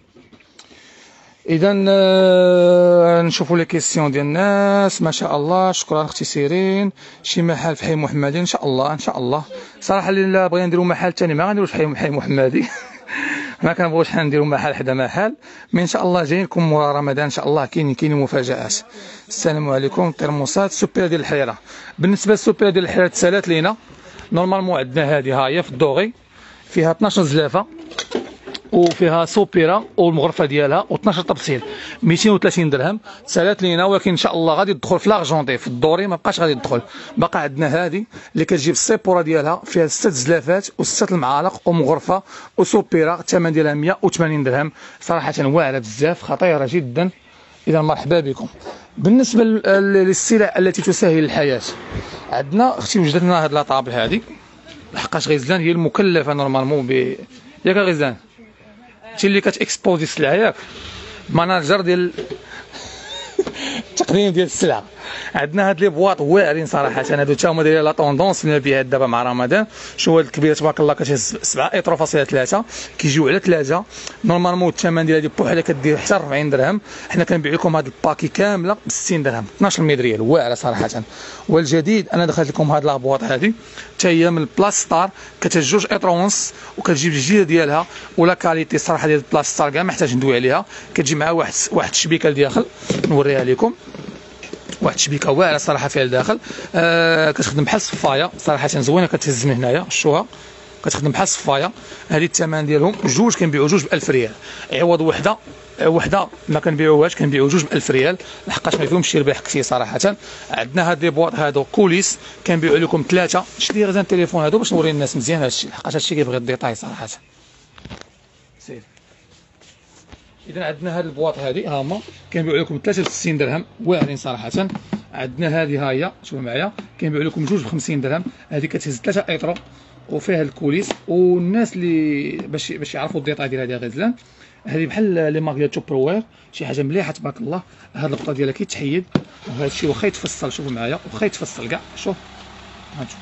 اذا نشوفوا لي كيسيون ديال الناس. ما شاء الله شكرا اختي سيرين. شي محل في حي محمدي ان شاء الله ان شاء الله. صراحه اللي بغينا نديروا محل ثاني ما غنديروش في حي محمدي ما كنبغوش حنا نديروا محل حدا محل، مي ان شاء الله جايين لكم مورا رمضان ان شاء الله. كاين كاين مفاجات. السلام عليكم. ترموسات سوبيره ديال الحريره. بالنسبه للسوبيره ديال الحريره تسالات لينا نورمالمون عندنا هذه ها هي في الدوغي فيها اثناش زلافه وفيها سوبيرا والمغرفه ديالها و12 طبسيل مئتين وثلاثين درهم. سالات لينا ولكن ان شاء الله غادي تدخل في لاغجونتي في الدوري ما بقاش غادي تدخل. باقا عندنا هذه اللي كتجيب السيبوره ديالها فيها ست زلافات وسته المعالق ومغرفه وسوبيرا. الثمن ديالها مية وثمانين درهم. صراحه واعره بزاف خطيره جدا. اذا مرحبا بكم. بالنسبه للسلع التي تسهل الحياه عندنا اختي وجدت لنا هذه لاطابل هذه لحقاش غزلان هي المكلفه نورمالمون ب ياك غزلان انتي اللي كتاكسبوزي السلعه ياك ماناجر ديال التقديم ديال السلعه. عندنا هاد لي بواط واعرين صراحه هادو تا هما دايرين لا طوندونس في المبيعات دابا مع رمضان. شوف هاد الكبيره تبارك الله كتهز سبعة ايطرو فاصله ثلاثة كيجيو على ثلاثه. نورمالمون الثمن ديال هادي بوحده كدير حتى أربعين درهم. حنا كنبيع لكم هاد الباكي كامله ب ستين درهم اثناش ميدريال واعره صراحه. والجديد انا دخلت لكم هاد لابواط هادي حتى هي من بلاستار كتهز جوج ايطرو ونص وكتجيب الجيله ديالها ولا كاليتي الصراحه ديال بلاستار كاع ما محتاج ندوي عليها. كتجي مع واحد واحد الشبيكه لداخل نوريها لكم. واحد الشبيكه واعره صراحه فيها لداخل. آه كتخدم بحال الصفايه صراحه زوينه كتهز من هنايا شوها كتخدم بحال الصفايه. هذه الثمن ديالهم جوج كنبيعوا جوج ب ألف ريال عوض وحده وحده ما كنبيعوهاش كنبيعوا جوج ب ألف ريال لحقاش ما فيهمش شي ربح كثير صراحه. عندنا هاد لي بواط هادو كوليس كنبيعوا لكم ثلاثه. شدي غير التليفون هادو باش نوري الناس مزيان هادشي لحقاش هادشي كيبغي الديتاي صراحه. سير. اذا عندنا هاد البواط هادي ها هما كنبيعوا لكم ثلاثة وستين درهم واعرين صراحه. عندنا هذه ها هي شوفوا معايا كنبيعوا لكم جوج ب خمسين درهم. هذه كتهز ثلاثة ايطرو وفيها الكوليس. والناس اللي باش باش يعرفوا الديتاي ديال هذه غزلان هذه بحال لي مارك ديال توبروير شي حاجه مليحه تبارك الله. هاد البطه ديالها كيتحيد وهذا الشيء واخا يتفصل شوفوا معايا واخا يتفصل كاع شوف هانتوما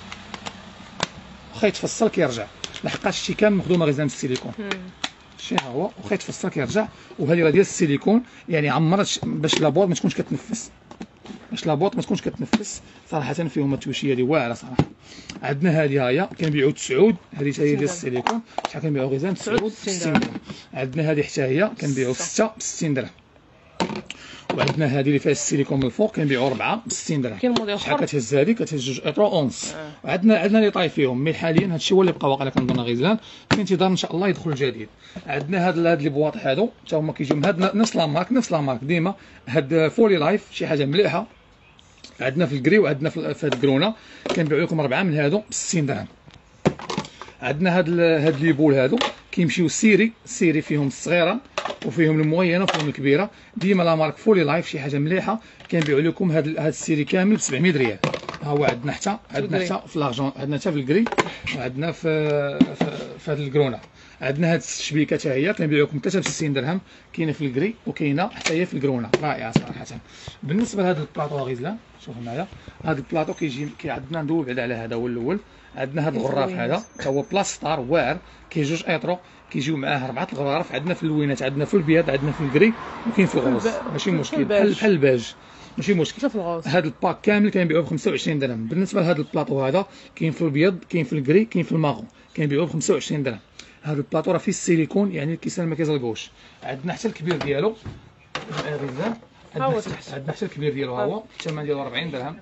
واخا يتفصل كيرجع لحقاش شي كامل مخدومه غزلان السيليكون شي ها هو واخا يتفصل كيرجع. وهذه راه ديال السيليكون يعني عمرت باش لابور ما تكونش كتنفس باش لابوط ما تكونش كتنفس صراحه. فيهم التوشيه هذه واعره صراحه. عندنا هذه هاهي كنبيعوا تسعود، هذه حتى هي ديال السيليكون. شحال كنبيعوا غيزان؟ تسعود ب ستين درهم. عندنا هذه حتى هي كنبيعوا ستة ب ستين درهم. وعندنا هذه اللي فيها السيليكون من الفوق كنبيعوا أربعة ب ستين درهم. كاين موديل اخر شحال كتهز هذه؟ كتهز جوج اطرو اونس. آه. وعندنا عندنا اللي طايف فيهم، مي حاليا هادشي هو اللي بقى واقيلا كنظن غيزلان، في انتظار ان شاء الله يدخل الجديد. عندنا هاد هاد لي بواط هادو حتى هما كيجيو من هاد نفس لا مارك نفس لا مارك ديما. هاد فولي لايف شي حاجه مليحه. عندنا في الكري وعندنا في هاد الكرونا كنبيعوا لكم أربعة من هادو ب ستين درهم. عندنا هاد هاد لي بول هادو كيمشيو سيري سيري، فيهم الصغيره وفيهم الموينه وفيهم الكبيره، ديما لا مارك فولي لايف شي حاجه مليحه. كنبيعوا لكم هاد هاد السيري كامل ب سبعمية ريال. ها هو عندنا حتى عندنا حتى في لارجون، عندنا حتى في الكري وعندنا في في, في هاد الكرونا. عندنا هاد الشبيكه حتى هي كنبيعوا لكم ثلاثة وستين درهم، كاينه في الكري وكاينه حتى هي في الكرونا، رائعه صراحه. بالنسبه لهاد البلاطو غيزلان شوفوا معايا، هاد البلاطو كيجي كي عندنا ندوي بعدا على هذا هو الاول. عندنا هاد الغراف هذا حتى هو بلاستار واعر، كاين جوج ايطرو كيجيو معاه اربعه الغراف. عندنا في اللوينات، عندنا في البيض، عندنا في الكري وكاين في الغوص، ماشي مشكل بحال بحال الباج ماشي مشكل. هاد الباك كامل كنبيعوه ب خمسة وعشرين درهم. بالنسبه لهاد البلاطو هذا كاين في البيض كاين في الكري كاين في الماغو كنبيعوه ب خمسة وعشرين درهم. هاد البلاطو راه فيه السيليكون يعني الكيسان ما كيزلقوش. عندنا حتى الكبير ديالو عندنا عندنا حتى الكبير ديالو ها هو الثمن ديالو أربعين درهم.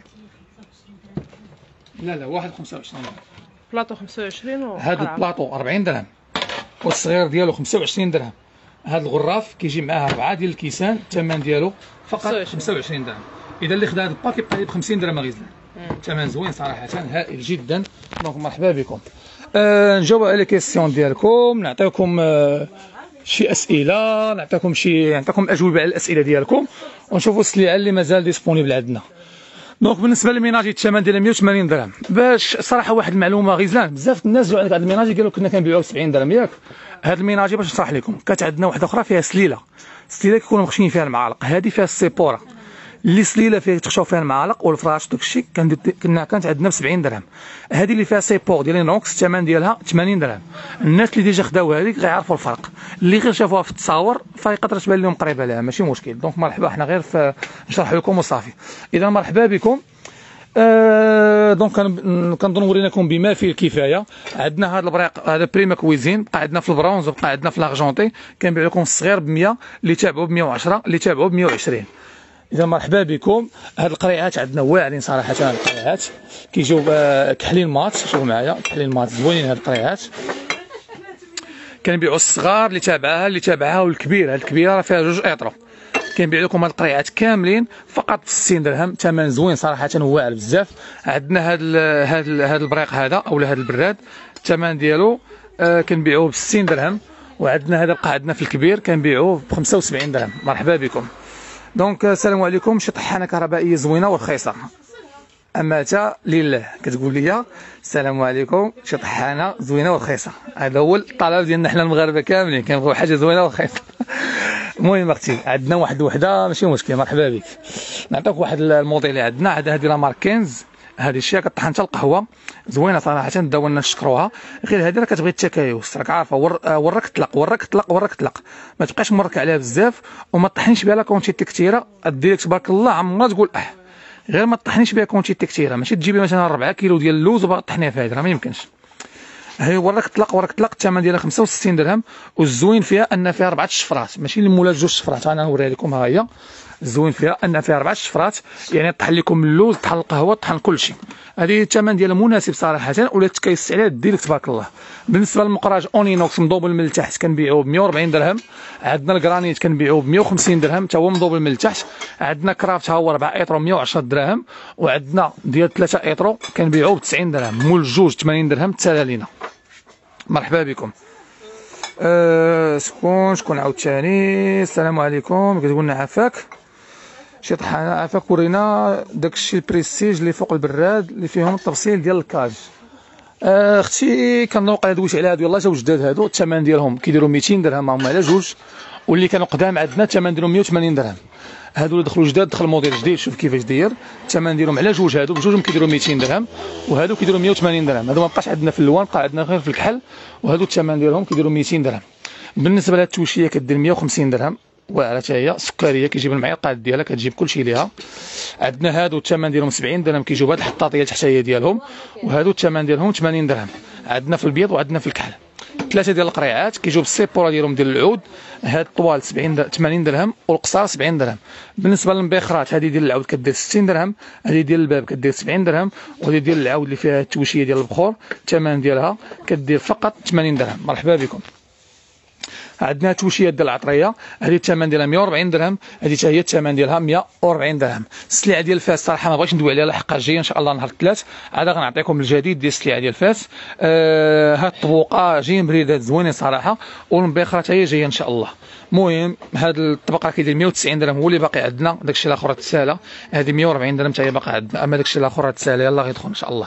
لا لا واحد خمسة وعشرين درهم. بلاطو خمسة وعشرين و هاد البلاطو أربعين درهم والصغير ديالو خمسة وعشرين درهم. هاد الغراف كيجي معاه أربعة ديال الكيسان، الثمن ديالو فقط خمسة وعشرين درهم. إذا اللي خدا هاد الباك يبقى لي ب خمسين درهم غيزلان. ثمن زوين صراحة، هائل جدا. دونك مرحبا بكم. أه نجاوب على لي كيسيون ديالكم، نعطيكم أه شي اسئله، نعطيكم شي نعطيكم اجوبه على الاسئله ديالكم ونشوفوا السلعه اللي مازال ديسپونيبل عندنا. دونك بالنسبه للميناجي الثمن ديالها مية وثمانين درهم. باش صراحه واحد المعلومه غيزلان، بزاف الناس جاو عندك هذا الميناجي قالوا كنا كنبيعوه ب سبعين درهم ياك. هذا الميناجي باش نشرح لكم، كانت عندنا واحده اخرى فيها سليله، السليله كيكونوا مخشين فيها المعالق، هذه فيها السيبوره اللي سليله فيها تخشاو فيها المعالق والفراش داك الشيء. كنا كانت عندنا ب سبعين درهم. هذه اللي فيها سيبور ديال النوكس الثمن ديالها ثمانين درهم. الناس اللي ديجا خداو هذيك غيعرفوا الفرق، اللي غير شافوها في التصاور فيقدر تبان لهم قريبه لها ماشي مشكل. دونك مرحبا، حنا غير نشرح لكم وصافي. اذا مرحبا بكم. أه دونك كنظن وريناكم بما فيه الكفايه. عندنا هذا البريق هذا بريما كويزين، بقى عندنا في البرونز وبقى عندنا في لارجونتي. كنبيع لكم الصغير ب مية، اللي تابعوا ب مية وعشرة، اللي تابعوا ب مية وعشرين. اذا مرحبا بكم. هاد القريعات عندنا واعرين صراحه، القريعات كيجيو كحلين مات. شوفوا معايا كحلين مات زوينين هاد القريعات. كنبيعوا الصغار اللي تابعها اللي تابعها والكبيره. هاد الكبيره راه فيها جوج ايطرو. كنبيع لكم هاد القريعات كاملين فقط ب ستين درهم، ثمن زوين صراحه واعر بزاف. عندنا هاد ال هاد ال هاد البريق هذا اولا هاد البراد الثمن ديالو آه كنبيعوه ب ستين درهم. وعندنا هذا بقى عندنا في الكبير كنبيعوه ب خمسة وسبعين درهم. مرحبا بكم. دونك السلام عليكم. شي طحانه كهربائيه زوينه ورخيصه، امانه لله كتقول لي السلام عليكم شي طحانه زوينه ورخيصه. هذا هو الطلب ديالنا حنا المغاربه كاملين، كنبغيو حاجه زوينه ورخيصه. المهم اختي عندنا واحد الوحده ماشي مشكل. مرحبا بك. نعطيك واحد الموديل اللي عندنا. هذا هذه لا مارك خمسطاش، هذه الشيء كطحن حتى القهوه زوينه صراحه، نبداو نشكروها. غير هذه راه كتبغي التكايس، راك عارفه ور... وراك طلق وراك طلق وراك طلق، ما تبقاش مرك عليها بزاف وما طحنيش بها لا كونتيتي كثيره. ديريك تبارك الله عمرها تقول اح، غير ما طحنيش بها كونتيتي كثيره. ماشي تجيبي مثلا أربعة كيلو ديال اللوز وباغي طحنيها في هذه، راه ما يمكنش. هي وراك طلق وراك طلق الثمن ديالها خمسة وستين درهم. والزوين فيها ان فيها اربعه الشفرات، ماشي المولات جوج شفرات. انا نوريها لكم، ها هي الزوين فيها ان فيها اربعه الشفرات، يعني طحن لكم اللوز طحن القهوه طحن كل شيء. هذه الثمن ديالها مناسب صراحه، ولا تكيس عليها ديريك تبارك الله. بالنسبه للمقراج اونينوكس مضوبل من التحت كنبيعوه ب مية وأربعين درهم. عندنا الكرانيت كنبيعوه ب مية وخمسين درهم حتى هو مضوبل من التحت. عندنا كرافت ها هو أربعة ايطرو مية وعشرة دراهم. وعندنا ديال ثلاثة ايطرو كنبيعوه ب تسعين درهم. مول الجوج ثمانين درهم تسالى لينا. مرحبا بكم. أه شكون شكون عاوتاني السلام عليكم. كتقول لنا عافاك شي طحانه عافاك. ورينا داكشي البريستيج اللي فوق البراد اللي فيهم التفصيل ديال الكاج. أه اختي كنوقع دويت على هادو يلاه جاو جداد هادو، الثمن ديالهم كيديروا ميتين درهم هما على جوج، واللي كانوا قدام عندنا الثمن ديالهم مية وثمانين درهم. هادو اللي دخلوا جداد دخل موديل جديد شوف كيفاش داير، الثمن ديالهم على جوج. هادو بجوجهم كيديروا ميتين درهم وهادو كيديروا مية وثمانين درهم. هادو ما بقاش عندنا في اللوان، بقى عندنا غير في الكحل. وهادو الثمن ديالهم كيديروا ميتين درهم. بالنسبه للتوشيه كدير مية وخمسين درهم. واعره حتى هي سكريه، كيجيب المعيقات ديالها كتجيب كلشي ليها. عندنا هادو الثمن ديالهم سبعين درهم، كيجيو بهاد الحطاطيه تحتيه ديالهم، وهادو الثمن ديالهم ثمانين درهم. عندنا في البيض وعندنا في الكحل. ثلاثه ديال القريعات كيجيو بالسيبوره ديالهم ديال العود. هاد الطوال سبعين ثمانين درهم والقصار سبعين درهم. بالنسبه للمبيخرات هذه ديال العود كدير ستين درهم، هذه ديال الباب كدير سبعين درهم، وهذه ديال العود اللي فيها التوشيه ديال البخور الثمن ديالها كدير فقط ثمانين درهم. مرحبا بكم. عندنا توشيه ديال العطريه، هذه الثمن ديالها مئة وأربعين درهم، هذه حتى هي الثمن ديالها مئة وأربعين درهم. السلعه ديال فاس صراحه ما بغيتش ندوي عليها الحلقه الجايه ان شاء الله نهار الثلاث، عاد غنعطيكم الجديد ديال السلعه ديال فاس. آه هاد الطبوقه جايين بريدات زوينين صراحه، والمبيخره حتى هي جايه ان شاء الله. المهم هاد الطبق راه كيدير مئة وتسعين درهم هو اللي باقي عندنا، داكشي الاخر تسالى، هذه مئة وأربعين درهم حتى هي باقي عندنا، اما داكشي الاخر تسالى يلاه غيدخل ان شاء الله.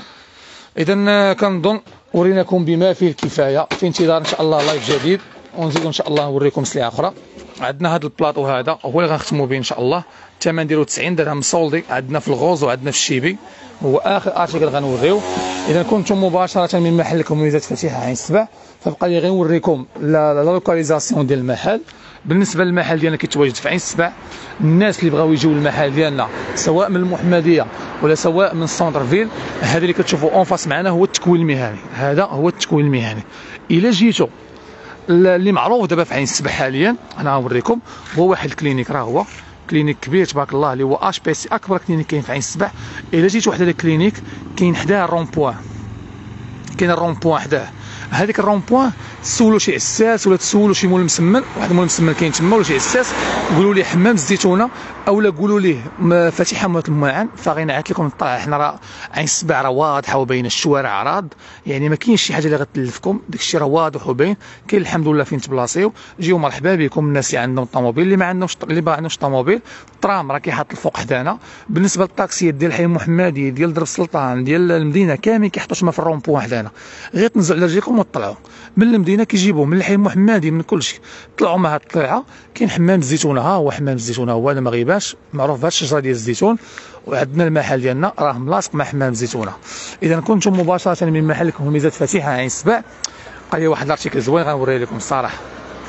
اذا كنظن وريناكم بما فيه الكفايه، في انتظار ان شاء الله لايف جديد ونزيدو ان شاء الله نوريكم سلعه اخرى. عندنا هذا البلاطو هذا هو اللي غنختموا به ان شاء الله، الثمن ديالو تسعين درهم سولدي، عندنا في الغوز وعندنا في الشيبي، هو اخر ارتيكل غنوريو. اذا كنتم مباشره من محلكم ميزات فتيحه عين السبع، فبقى لي غير نوريكم لا لوكاليزاسيون ديال المحل. بالنسبه للمحل ديالنا كيتواجد في عين السبع. الناس اللي بغاو يجيو للمحل ديالنا سواء من المحمديه ولا سواء من السونتر فيل، هذا اللي كتشوفوا اون فاس معنا هو التكوين المهني، هذا هو التكوين المهني. الا جيتوا اللي معروف دابا في عين السبع حاليا انا غنوريكم، هو واحد الكلينيك، راه هو كلينيك كبير تبارك الله اللي هو اش بي سي، اكبر كلينيك كاين في عين السبع. الا جيت واحد هذا الكلينيك كاين حداه الرون بوان، كاين الرون بوان حداه، هذيك الرون بوان تسولوا شي عساس ولا تسولوا شي مول مسمن، واحد المول مسمن كاين تما ولا شي عساس، قولوا ليه حمام الزيتونه اولا قولوا ليه فاتحه موت المعان، فغينعت لكم الطلعه. حنا راه عين السبع راه واضحه وباينه، الشوارع عراض، يعني ما كاينش شي حاجه اللي غتلفكم، داك الشيء راه واضح وباين. كاين الحمد لله فين تبلاصيو، جيو مرحبا بكم. الناس اللي عندهم طوموبيل، اللي ما عندهمش اللي ما عندهمش طوموبيل، الترام راه كيحط الفوق حدانا. بالنسبه للطاكسيات ديال الحي المحمدي ديال درب السلطان ديال المدينه كامل كيحطوا تما في الرون بوان حدانا، غير تنزلوا على رجليكم وطلعوا من المدينه، كيجيبوه من الحي المحمدي من كلشي، طلعوا مع هاد الطلعه. كاين حمام الزيتونه، ها هو حمام الزيتونه، هو هذا ما غيباش معروف بهاد الشجره ديال الزيتون، وعندنا المحل ديالنا راه ملاصق مع حمام الزيتونه. اذا كنتم مباشره من محلكم ميزات فتيحه عين السبع، بقى لي واحد الارتيكل زوين غنوريه لكم الصراحه.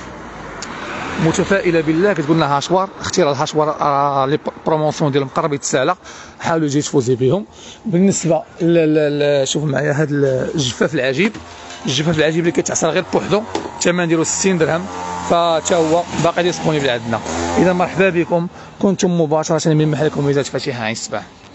متفائله بالله، كتقول لنا هاشوار، اختيار الهاشوار آه لي بروموسيون ديالهم قرب يتسالى، حاولوا تجي تفوزي بهم. بالنسبه شوفوا معايا هذا الجفاف العجيب، الجفاف العجيب اللي كيتعصر غير بوحدو، الثمن ديالو ستين درهم، فتا هو باقي ديسپونيبل عندنا. اذا مرحبا بكم، كنتم مباشره من محلكم ميزات فتيحه عين السبع.